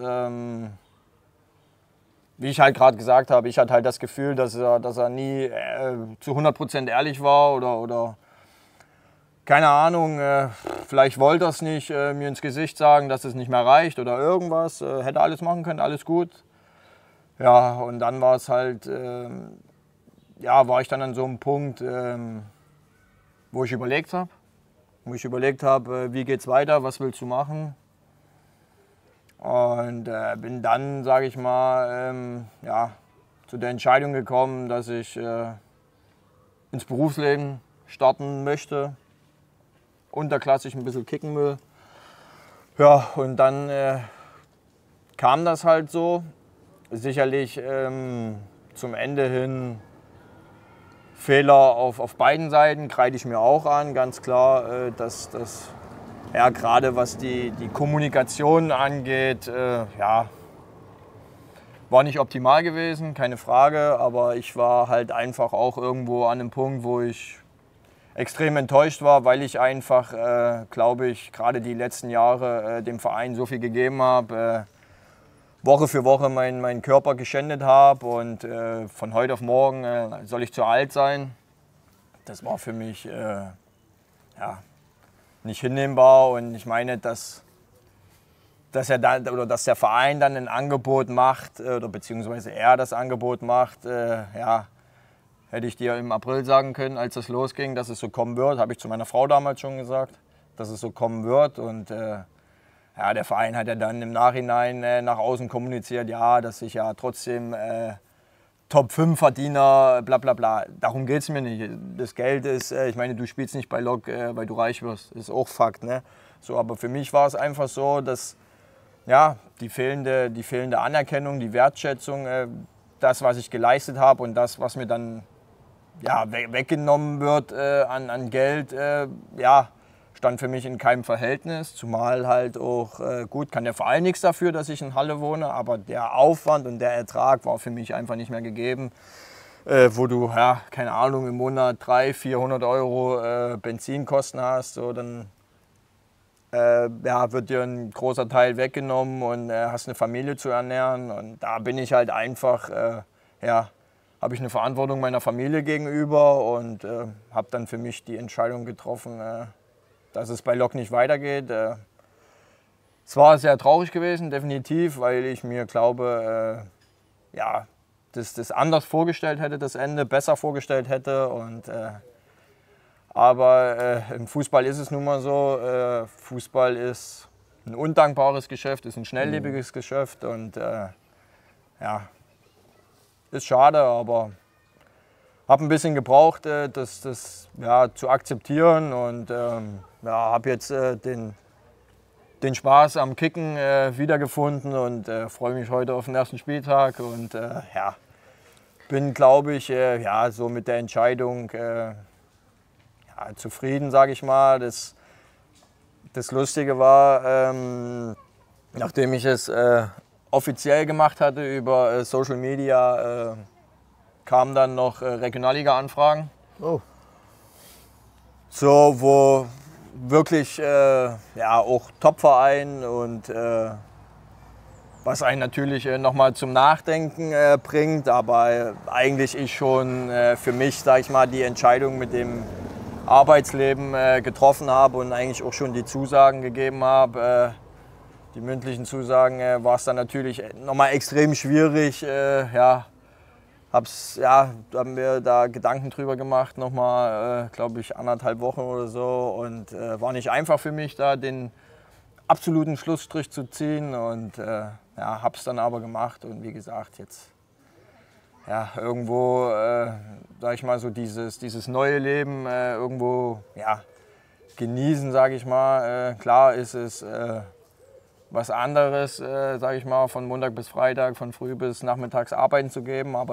Wie ich halt gerade gesagt habe, ich hatte halt das Gefühl, dass er nie zu 100% ehrlich war oder keine Ahnung, vielleicht wollte er es nicht mir ins Gesicht sagen, dass es nicht mehr reicht oder irgendwas. Hätte alles machen können, alles gut. Ja, und dann war es halt, ja, war ich dann an so einem Punkt, wo ich überlegt habe. Wie geht's weiter, was willst du machen? Und bin dann, sage ich mal, ja, zu der Entscheidung gekommen, dass ich ins Berufsleben starten möchte, unterklassig ein bisschen kicken will. Ja, und dann kam das halt so. Sicherlich zum Ende hin Fehler auf beiden Seiten, kreide ich mir auch an, ganz klar, dass ja, gerade was die Kommunikation angeht, ja, war nicht optimal gewesen, keine Frage, aber ich war halt einfach auch irgendwo an einem Punkt, wo ich extrem enttäuscht war, weil ich einfach, glaube ich, gerade die letzten Jahre dem Verein so viel gegeben habe, Woche für Woche meinen Körper geschändet habe und von heute auf morgen soll ich zu alt sein. Das war für mich ja, nicht hinnehmbar und ich meine, dass der Verein dann ein Angebot macht oder beziehungsweise er das Angebot macht, ja, hätte ich dir im April sagen können, als es losging, dass es so kommen wird, habe ich zu meiner Frau damals schon gesagt, dass es so kommen wird und ja, der Verein hat ja dann im Nachhinein nach außen kommuniziert, ja, dass ich ja trotzdem Top-5-Verdiener, bla bla bla. Darum geht es mir nicht. Das Geld ist, ich meine, du spielst nicht bei Lok, weil du reich wirst. Das ist auch Fakt. Ne? So, aber für mich war es einfach so, dass ja, die fehlende Anerkennung, die Wertschätzung, das, was ich geleistet habe und das, was mir dann ja, weggenommen wird an Geld, ja, stand für mich in keinem Verhältnis, zumal halt auch, gut, kann der Verein nichts dafür, dass ich in Halle wohne, aber der Aufwand und der Ertrag war für mich einfach nicht mehr gegeben, wo du, ja, keine Ahnung, im Monat 300-400 Euro Benzinkosten hast, so, dann ja, wird dir ein großer Teil weggenommen und hast eine Familie zu ernähren und da bin ich halt einfach, ja, habe ich eine Verantwortung meiner Familie gegenüber und habe dann für mich die Entscheidung getroffen, dass es bei Lok nicht weitergeht. Es war sehr traurig gewesen, definitiv, weil ich mir glaube, ja, das anders vorgestellt hätte, das Ende besser vorgestellt hätte. Und, aber im Fußball ist es nun mal so, Fußball ist ein undankbares Geschäft, ist ein schnelllebiges Geschäft und ja, ist schade, aber habe ein bisschen gebraucht, das ja, zu akzeptieren und ja, habe jetzt den Spaß am Kicken wiedergefunden und freue mich heute auf den ersten Spieltag und ja, bin, glaube ich, ja, so mit der Entscheidung ja, zufrieden, sage ich mal. Das Lustige war, nachdem ich es offiziell gemacht hatte über Social Media, kamen dann noch Regionalliga-Anfragen. Oh. So, wo wirklich ja, auch Top-Verein und was einen natürlich nochmal zum Nachdenken bringt, aber eigentlich ich schon für mich, sage ich mal, die Entscheidung mit dem Arbeitsleben getroffen habe und eigentlich auch schon die Zusagen gegeben habe. Die mündlichen Zusagen war es dann natürlich nochmal extrem schwierig, ja, haben wir da Gedanken drüber gemacht, nochmal, glaube ich, 1,5 Wochen oder so. Und war nicht einfach für mich, da den absoluten Schlussstrich zu ziehen. Und habe es dann aber gemacht. Und wie gesagt, jetzt irgendwo, sag ich mal, so dieses neue Leben irgendwo genießen, sage ich mal. Klar ist es was anderes, sage ich mal, von Montag bis Freitag, von früh bis nachmittags arbeiten zu gehen, aber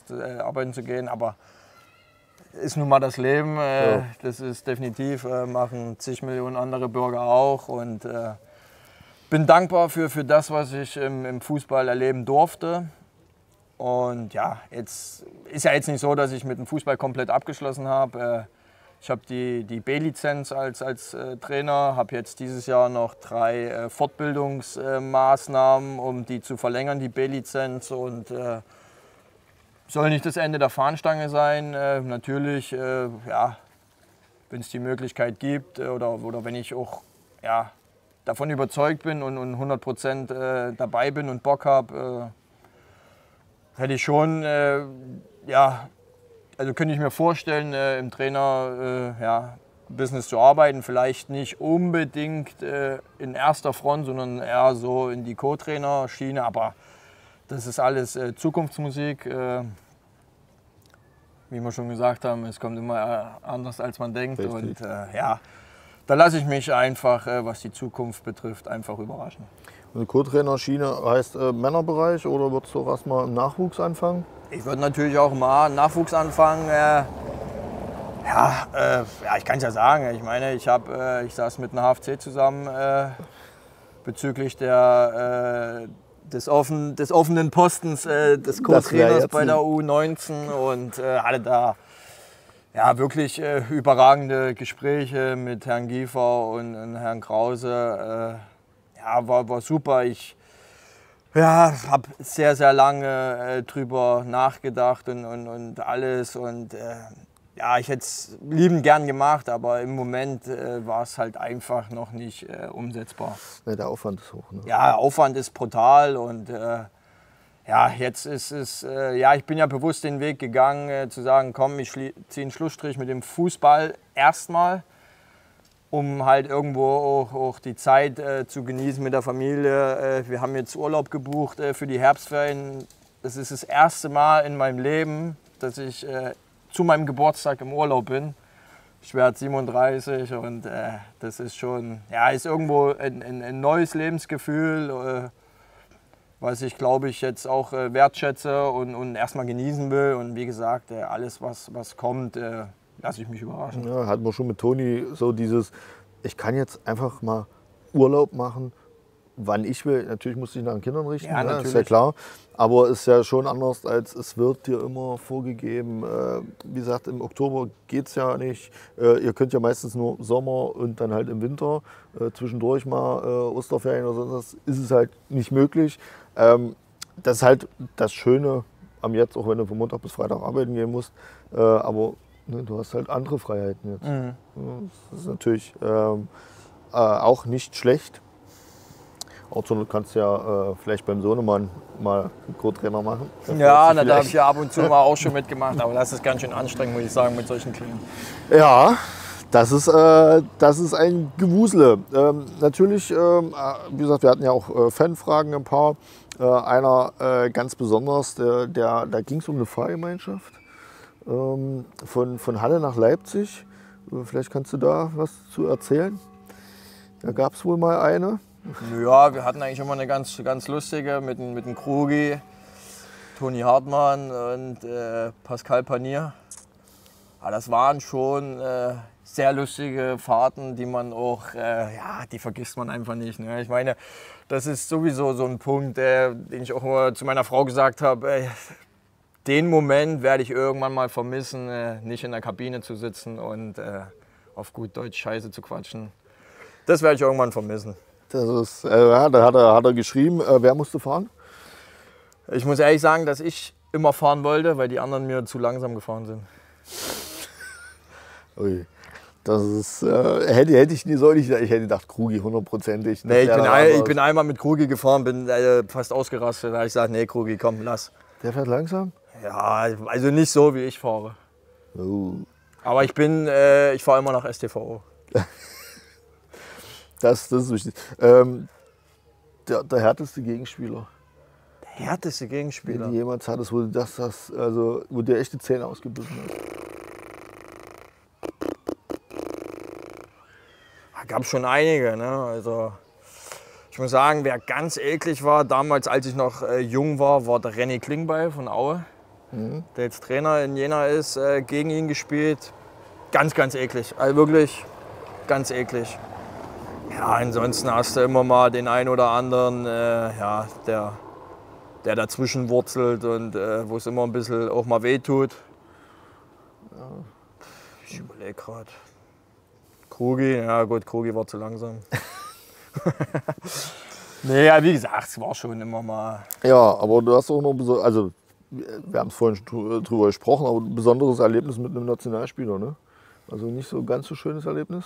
ist nun mal das Leben. Das ist definitiv, machen zig Millionen andere Bürger auch und bin dankbar für das, was ich im Fußball erleben durfte. Und ja, jetzt ist ja jetzt nicht so, dass ich mit dem Fußball komplett abgeschlossen habe. Ich habe die B-Lizenz als Trainer, habe jetzt dieses Jahr noch 3 Fortbildungsmaßnahmen, um die zu verlängern, die B-Lizenz. Und soll nicht das Ende der Fahnenstange sein. Natürlich, wenn es die Möglichkeit gibt oder wenn ich auch davon überzeugt bin und 100% dabei bin und Bock habe, hätte ich schon, also könnte ich mir vorstellen, im Trainer-Business zu arbeiten. Vielleicht nicht unbedingt in erster Front, sondern eher so in die Co-Trainer-Schiene. Aber das ist alles Zukunftsmusik. Wie wir schon gesagt haben, es kommt immer anders, als man denkt. Richtig. Und da lasse ich mich einfach, was die Zukunft betrifft, einfach überraschen. Eine Co-Trainer-Schiene heißt Männerbereich oder würdest du auch erstmal im Nachwuchs anfangen? Ich würde natürlich auch mal Nachwuchs anfangen. Ich kann es ja sagen. Ich meine, ich saß mit einem HFC zusammen bezüglich des offenen Postens des Co-Trainers bei der U19 und hatte da wirklich überragende Gespräche mit Herrn Giefer und Herrn Krause. War super. Ich habe sehr, sehr lange drüber nachgedacht und alles. Und ich hätte es liebend gern gemacht, aber im Moment war es halt einfach noch nicht umsetzbar. Ja, der Aufwand ist hoch. Ne? Ja, Aufwand ist brutal und jetzt ist es, ich bin ja bewusst den Weg gegangen, zu sagen, komm, ich ziehe einen Schlussstrich mit dem Fußball erstmal, um halt irgendwo auch die Zeit zu genießen mit der Familie. Wir haben jetzt Urlaub gebucht für die Herbstferien. Das ist das erste Mal in meinem Leben, dass ich zu meinem Geburtstag im Urlaub bin. Ich werde 37 und das ist schon, ist irgendwo ein neues Lebensgefühl, was ich, glaube ich, jetzt auch wertschätze und erstmal genießen will. Und wie gesagt, alles, was kommt, lasse ich mich überraschen. Ja, hatten wir schon mit Toni so dieses, ich kann jetzt einfach mal Urlaub machen, wann ich will. Natürlich muss ich nach den Kindern richten, Ja, ist ja klar. Aber es ist ja schon anders, als es wird dir immer vorgegeben. Wie gesagt, im Oktober geht es ja nicht. Ihr könnt ja meistens nur Sommer und dann halt im Winter. Zwischendurch mal Osterferien oder sonst was, ist es halt nicht möglich. Das ist halt das Schöne am Jetzt, auch wenn du von Montag bis Freitag arbeiten gehen musst. Aber du hast halt andere Freiheiten jetzt. Mhm. Das ist natürlich auch nicht schlecht. Außer du kannst ja vielleicht beim Sohnemann mal einen Co-Trainer machen. Ja, da habe ich ja ab und zu mal auch schon mitgemacht, aber das ist ganz schön anstrengend, muss ich sagen, mit solchen Kleinen. Ja, das ist ein Gewusele. Natürlich, wie gesagt, wir hatten ja auch Fanfragen ein paar. Einer ganz besonders, da ging es um eine Fahrgemeinschaft von Halle nach Leipzig. Vielleicht kannst du da was zu erzählen. Da gab es wohl mal eine. Ja, wir hatten eigentlich immer eine ganz, ganz lustige mit dem Krugi, Toni Hartmann und Pascal Panier. Aber das waren schon sehr lustige Fahrten, die man auch, die vergisst man einfach nicht. Ne? Ich meine, das ist sowieso so ein Punkt, den ich auch immer zu meiner Frau gesagt habe. Den Moment werde ich irgendwann mal vermissen, nicht in der Kabine zu sitzen und auf gut Deutsch Scheiße zu quatschen. Das werde ich irgendwann vermissen. Das ist, da hat er geschrieben, wer musste fahren? Ich muss ehrlich sagen, dass ich immer fahren wollte, weil die anderen mir zu langsam gefahren sind. Ui, das ist, hätte ich nie sollen. Ich hätte gedacht, Krugi, 100%. Nee, ich bin einmal mit Krugi gefahren, bin fast ausgerastet. Da habe ich gesagt, nee Krugi, komm, lass. Der fährt langsam? Ja, also nicht so, wie ich fahre. Oh. Aber ich fahre immer nach STVO. Das ist wichtig. Der härteste Gegenspieler, Der härteste den Gegenspieler. du jemals hattest, wo du also wo dir echt die Zähne ausgebissen hast. Da gab es schon einige. Ne? Also, ich muss sagen, wer ganz eklig war, damals als ich noch jung war der René Klingbeil von Aue, der jetzt Trainer in Jena ist, gegen ihn gespielt. Ganz, ganz eklig. Also wirklich ganz eklig. Ja, ansonsten hast du immer mal den einen oder anderen, ja, der dazwischen wurzelt und wo es immer ein bisschen auch mal wehtut. Ja. Ich überlege gerade. Krugi, ja gut, Krugi war zu langsam. Nee, ja, wie gesagt, es war schon immer mal. Ja, aber du hast auch noch, also wir haben es vorhin schon drüber gesprochen, aber ein besonderes Erlebnis mit einem Nationalspieler, ne? Also nicht so ganz so schönes Erlebnis.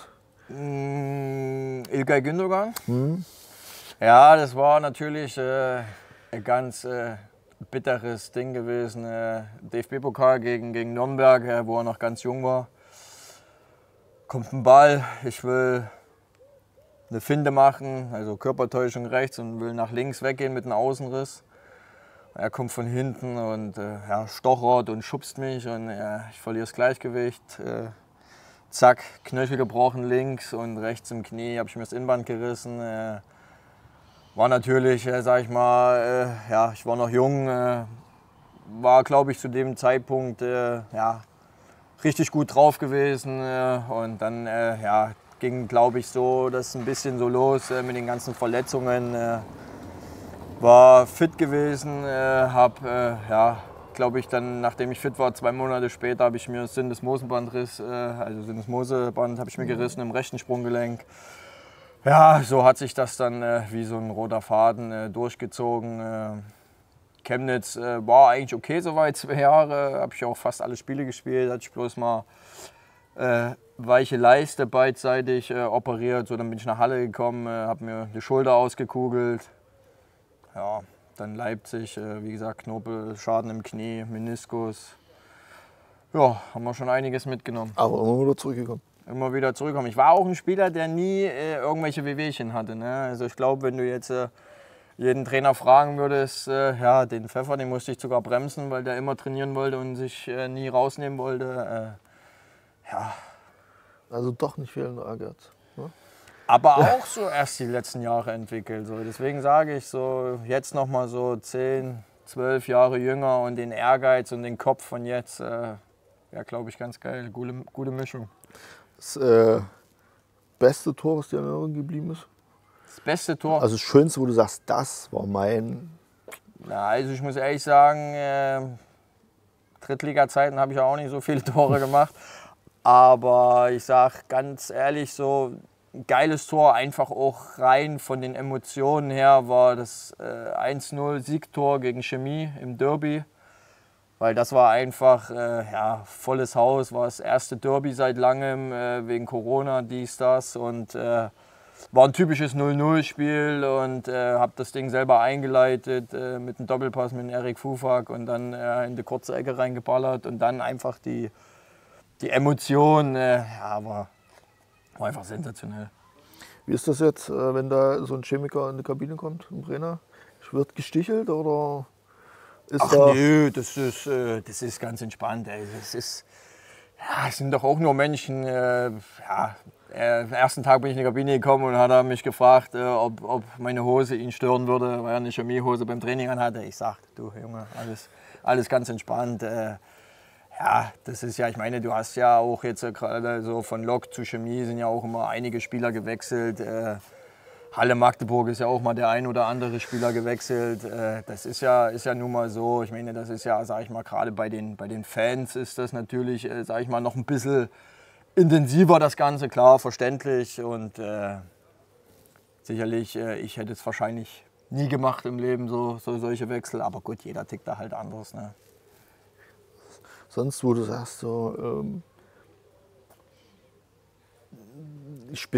Ilkay Gündogan. Ja, das war natürlich ein ganz bitteres Ding gewesen. DFB-Pokal gegen Nürnberg, wo er noch ganz jung war. Kommt ein Ball, ich will eine Finte machen, also Körpertäuschung rechts und will nach links weggehen mit einem Außenriss. Er kommt von hinten und stochert und schubst mich und ich verliere das Gleichgewicht. Zack, Knöchel gebrochen links und rechts im Knie habe ich mir das Innenband gerissen. War natürlich, sag ich mal, ich war noch jung, war glaube ich zu dem Zeitpunkt richtig gut drauf gewesen und dann ging glaube ich so das ein bisschen so los mit den ganzen Verletzungen. War fit gewesen, habe glaube ich dann, nachdem ich fit war, 2 Monate später habe ich mir Syndesmosenbandriss, also Syndesmoseband habe ich mir gerissen im rechten Sprunggelenk. Ja, so hat sich das dann wie so ein roter Faden durchgezogen. Chemnitz war eigentlich okay soweit, 2 Jahre, habe ich auch fast alle Spiele gespielt, hatte ich bloß mal weiche Leiste beidseitig operiert. So, dann bin ich nach Halle gekommen, habe mir die Schulter ausgekugelt. Ja, dann Leipzig, wie gesagt, Knorpelschaden im Knie, Meniskus. Ja, haben wir schon einiges mitgenommen. Aber immer wieder zurückgekommen. Immer wieder zurückkommen. Ich war auch ein Spieler, der nie irgendwelche Wehwehchen hatte. Ne? Also ich glaube, wenn du jetzt jeden Trainer fragen würdest, den Pfeffer, den musste ich sogar bremsen, weil der immer trainieren wollte und sich nie rausnehmen wollte. Also doch nicht fehlender Ehrgeiz. Ne? Aber auch so erst die letzten Jahre entwickelt. So. Deswegen sage ich so, jetzt noch mal so 10, 12 Jahre jünger und den Ehrgeiz und den Kopf von jetzt, glaube ich, ganz geil. Gute Mischung. Das beste Tor, was dir in Erinnerung geblieben ist? Das beste Tor? Also das Schönste, wo du sagst, das war mein... Ja, also ich muss ehrlich sagen, Drittliga-Zeiten habe ich auch nicht so viele Tore gemacht. Aber ich sage ganz ehrlich, so ein geiles Tor, einfach auch rein von den Emotionen her, war das 1-0 Siegtor gegen Chemie im Derby. Weil das war einfach volles Haus, war das erste Derby seit langem, wegen Corona, dies, das. Und war ein typisches 0-0-Spiel und habe das Ding selber eingeleitet mit einem Doppelpass mit Erik Fufak und dann in die kurze Ecke reingeballert und dann einfach die Emotion war einfach sensationell. Wie ist das jetzt, wenn da so ein Chemiker in die Kabine kommt, im Trainer? Wird gestichelt oder ist Ach da... nö, das ist ganz entspannt. Ey. Es sind doch auch nur Menschen. Am ersten Tag bin ich in die Kabine gekommen und hat er mich gefragt, ob meine Hose ihn stören würde, weil er eine Chemiehose beim Training anhatte. Ich sagte, du Junge, alles ganz entspannt. Das ist ja, ich meine, du hast ja auch jetzt gerade so von Lok zu Chemie sind ja auch immer einige Spieler gewechselt. Halle Magdeburg ist ja auch mal der ein oder andere Spieler gewechselt. Das ist ja nun mal so. Ich meine, das ist ja, sag ich mal, gerade bei den Fans ist das natürlich, sag ich mal, noch ein bisschen intensiver das Ganze, klar, verständlich. Und sicherlich, ich hätte es wahrscheinlich nie gemacht im Leben, solche Wechsel. Aber gut, jeder tickt da halt anders. Ne? Sonst, wo du sagst, so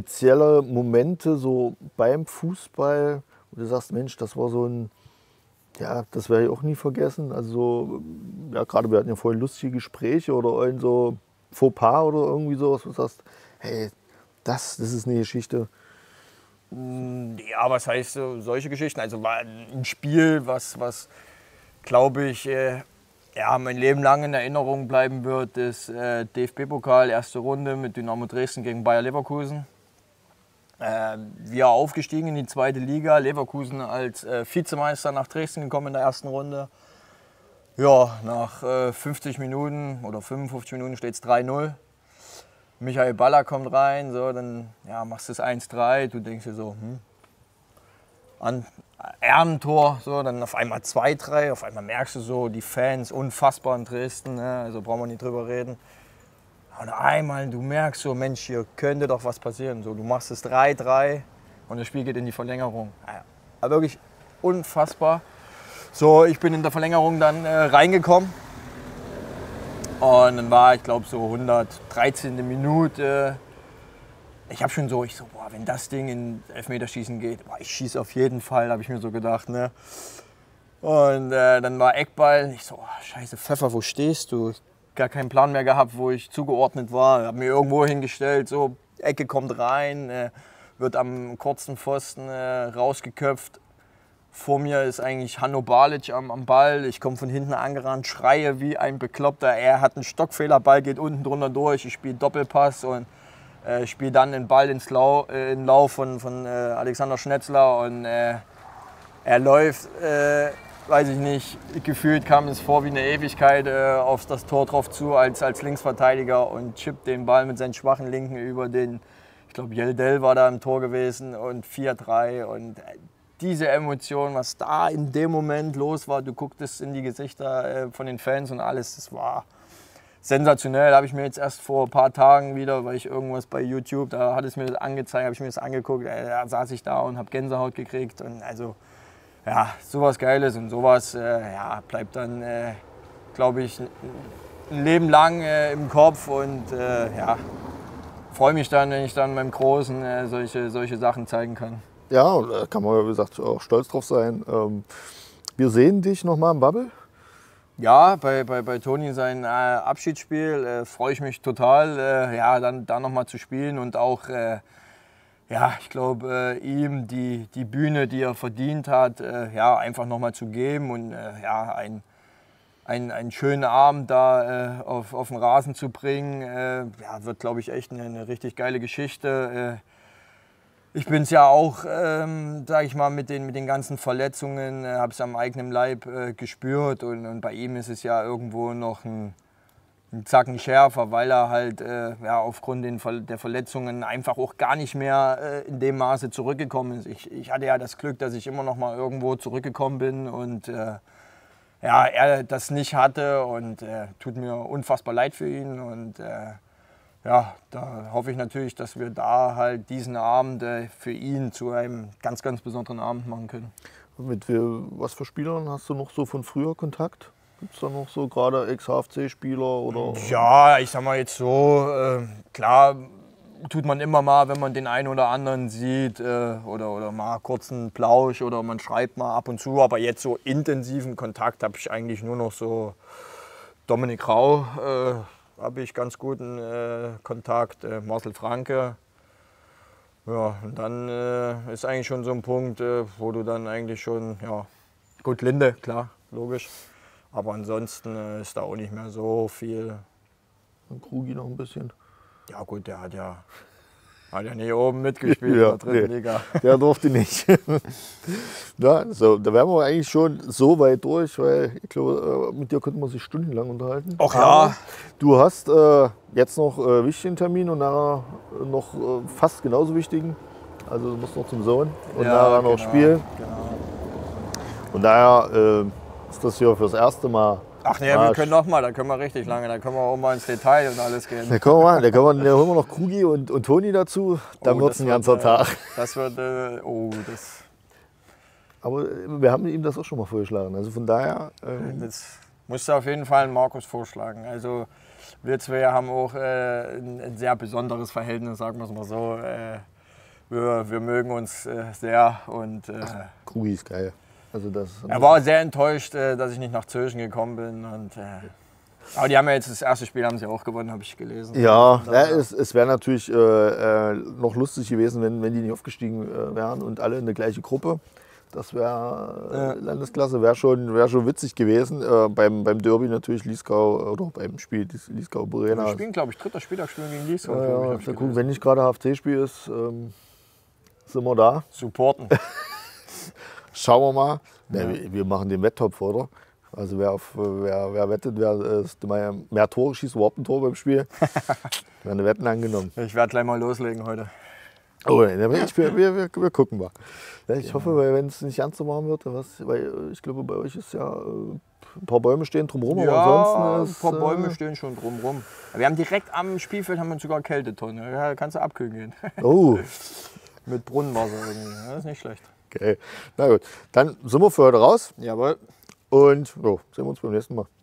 spezielle Momente so beim Fußball, wo du sagst, Mensch, das war so ein Ja, das werde ich auch nie vergessen. Also, ja, gerade wir hatten ja vorhin lustige Gespräche oder irgend so Fauxpas oder irgendwie sowas, wo du sagst, hey, das ist eine Geschichte. Ja, was heißt solche Geschichten? Also war ein Spiel, was glaube ich, ja, mein Leben lang in Erinnerung bleiben wird, ist DFB-Pokal, erste Runde mit Dynamo Dresden gegen Bayer Leverkusen. Wir aufgestiegen in die zweite Liga, Leverkusen als Vizemeister nach Dresden gekommen in der ersten Runde. Ja, nach 50 Minuten oder 55 Minuten steht es 3-0. Michael Baller kommt rein, so, dann ja, machst du es 1-3, du denkst dir so, Ehrentor, so, dann auf einmal 2-3, auf einmal merkst du so, die Fans, unfassbar in Dresden, ne, also brauchen wir nicht drüber reden. Und einmal, du merkst so, Mensch, hier könnte doch was passieren. So, du machst es 3-3 und das Spiel geht in die Verlängerung. Ja, aber wirklich unfassbar. So, ich bin in der Verlängerung dann reingekommen. Und dann war, ich glaube, so 113. Minute. Ich habe schon so, boah, wenn das Ding in Elfmeterschießen geht, boah, ich schieße auf jeden Fall, habe ich mir so gedacht. Ne? Und dann war Eckball. Ich so, oh, scheiße, Pfeffer, wo stehst du? Gar keinen Plan mehr gehabt, wo ich zugeordnet war. Habe mir irgendwo hingestellt, so Ecke kommt rein, wird am kurzen Pfosten rausgeköpft. Vor mir ist eigentlich Hanno Balic am Ball. Ich komme von hinten angerannt, schreie wie ein Bekloppter. Er hat einen Stockfehler, Ball geht unten drunter durch. Ich spiele Doppelpass und spiele dann den Ball in Lauf von Alexander Schnetzler. Und er läuft, weiß ich nicht, gefühlt kam es vor wie eine Ewigkeit auf das Tor drauf zu als Linksverteidiger und chippt den Ball mit seinen schwachen Linken über den, ich glaube, Yeldel war da im Tor gewesen und 4-3. Und diese Emotion, was da in dem Moment los war, du gucktest in die Gesichter von den Fans und alles, das war sensationell. Habe ich mir jetzt erst vor ein paar Tagen wieder, weil ich irgendwas bei YouTube, da hat es mir das angezeigt, habe ich mir das angeguckt, da saß ich da und habe Gänsehaut gekriegt. Und also, ja, sowas Geiles und sowas ja, bleibt dann, glaube ich, ein Leben lang im Kopf und ja, freue mich dann, wenn ich dann meinem Großen solche Sachen zeigen kann. Ja, da kann man, wie gesagt, auch stolz drauf sein. Wir sehen dich nochmal im Bubble. Ja, bei Toni sein Abschiedsspiel freue ich mich total, ja, dann nochmal zu spielen und auch, ja, ich glaube, ihm die Bühne, die er verdient hat, ja, einfach nochmal zu geben und ja, einen schönen Abend da auf den Rasen zu bringen, ja, wird, glaube ich, echt eine richtig geile Geschichte. Ich bin es ja auch, sage ich mal, mit den ganzen Verletzungen, habe es am eigenen Leib gespürt und bei ihm ist es ja irgendwo noch ein Zacken schärfer, weil er halt ja, aufgrund der Verletzungen einfach auch gar nicht mehr in dem Maße zurückgekommen ist. Ich hatte ja das Glück, dass ich immer noch mal irgendwo zurückgekommen bin und ja, er das nicht hatte und tut mir unfassbar leid für ihn und ja, da hoffe ich natürlich, dass wir da halt diesen Abend für ihn zu einem ganz, ganz besonderen Abend machen können. Mit was für Spielern hast du noch so von früher Kontakt? Gibt es da noch so gerade Ex-HFC-Spieler oder? Ja, ich sag mal jetzt so, klar tut man immer mal, wenn man den einen oder anderen sieht oder mal kurz einen Plausch oder man schreibt mal ab und zu, aber jetzt so intensiven Kontakt habe ich eigentlich nur noch so Dominik Rau. Habe ich ganz guten Kontakt, Marcel Franke. Ja, und dann ist eigentlich schon so ein Punkt, wo du dann eigentlich schon, ja, gut, Linde, klar, logisch. Aber ansonsten ist da auch nicht mehr so viel. Und Krugi noch ein bisschen. Ja gut, der hat ja nicht oben mitgespielt Ja, in der dritten Liga. Der durfte nicht. Ja, so, da wären wir eigentlich schon so weit durch, weil ich glaube, mit dir könnte man sich stundenlang unterhalten. Ach ja. Aber du hast jetzt noch wichtigen Termin und nachher noch fast genauso wichtigen. Also du musst noch zum Sohn und Ja, nachher noch genau, spielen. Genau. Und daher ist das hier fürs erste Mal. Ach nee, wir können noch mal, da können wir richtig lange, da können wir auch mal ins Detail und alles gehen. Da holen wir noch Krugi und Toni dazu, dann wird es ein ganzer Tag. Das wird, das... Aber wir haben ihm das auch schon mal vorgeschlagen, also von daher... Das musst du auf jeden Fall Markus vorschlagen. Also wir zwei haben auch ein sehr besonderes Verhältnis, sagen wir es mal so. Wir mögen uns sehr und... Krugi ist geil. Also das, Er war sehr enttäuscht, dass ich nicht nach Zürich gekommen bin. Aber die haben ja jetzt das erste Spiel haben sie auch gewonnen, habe ich gelesen. ja, es wäre natürlich noch lustig gewesen, wenn die nicht aufgestiegen wären und alle in der gleiche Gruppe. Das wäre Landesklasse, wäre schon witzig gewesen. Beim Derby natürlich Liesgau oder beim Spiel Liesgau-Burena. Wir spielen, glaube ich, dritter Spieltag spielen gegen Liesgau. Ja, gucken, wenn nicht gerade HFC-Spiel ist, sind wir da. Supporten. Schauen wir mal. Ja, wir machen den Wetttopf, oder? Also wer wettet, wer mehr Tore schießt, überhaupt ein Tor beim Spiel. Werden Wetten angenommen. Ich werde gleich mal loslegen heute. Oh, wir gucken mal. Ja, ich hoffe, wenn es nicht ganz so warm wird, weil ich glaube, bei euch ist ja ein paar Bäume stehen drumherum, Ja, aber ansonsten ein paar Bäume stehen schon drumherum. Wir haben direkt am Spielfeld haben wir sogar Kältetonne. Ja, kannst du abkühlen gehen. Oh, Mit Brunnenwasser irgendwie. Das ist nicht schlecht. okay. Na gut, dann sind wir für heute raus Jawohl. und sehen wir uns beim nächsten Mal.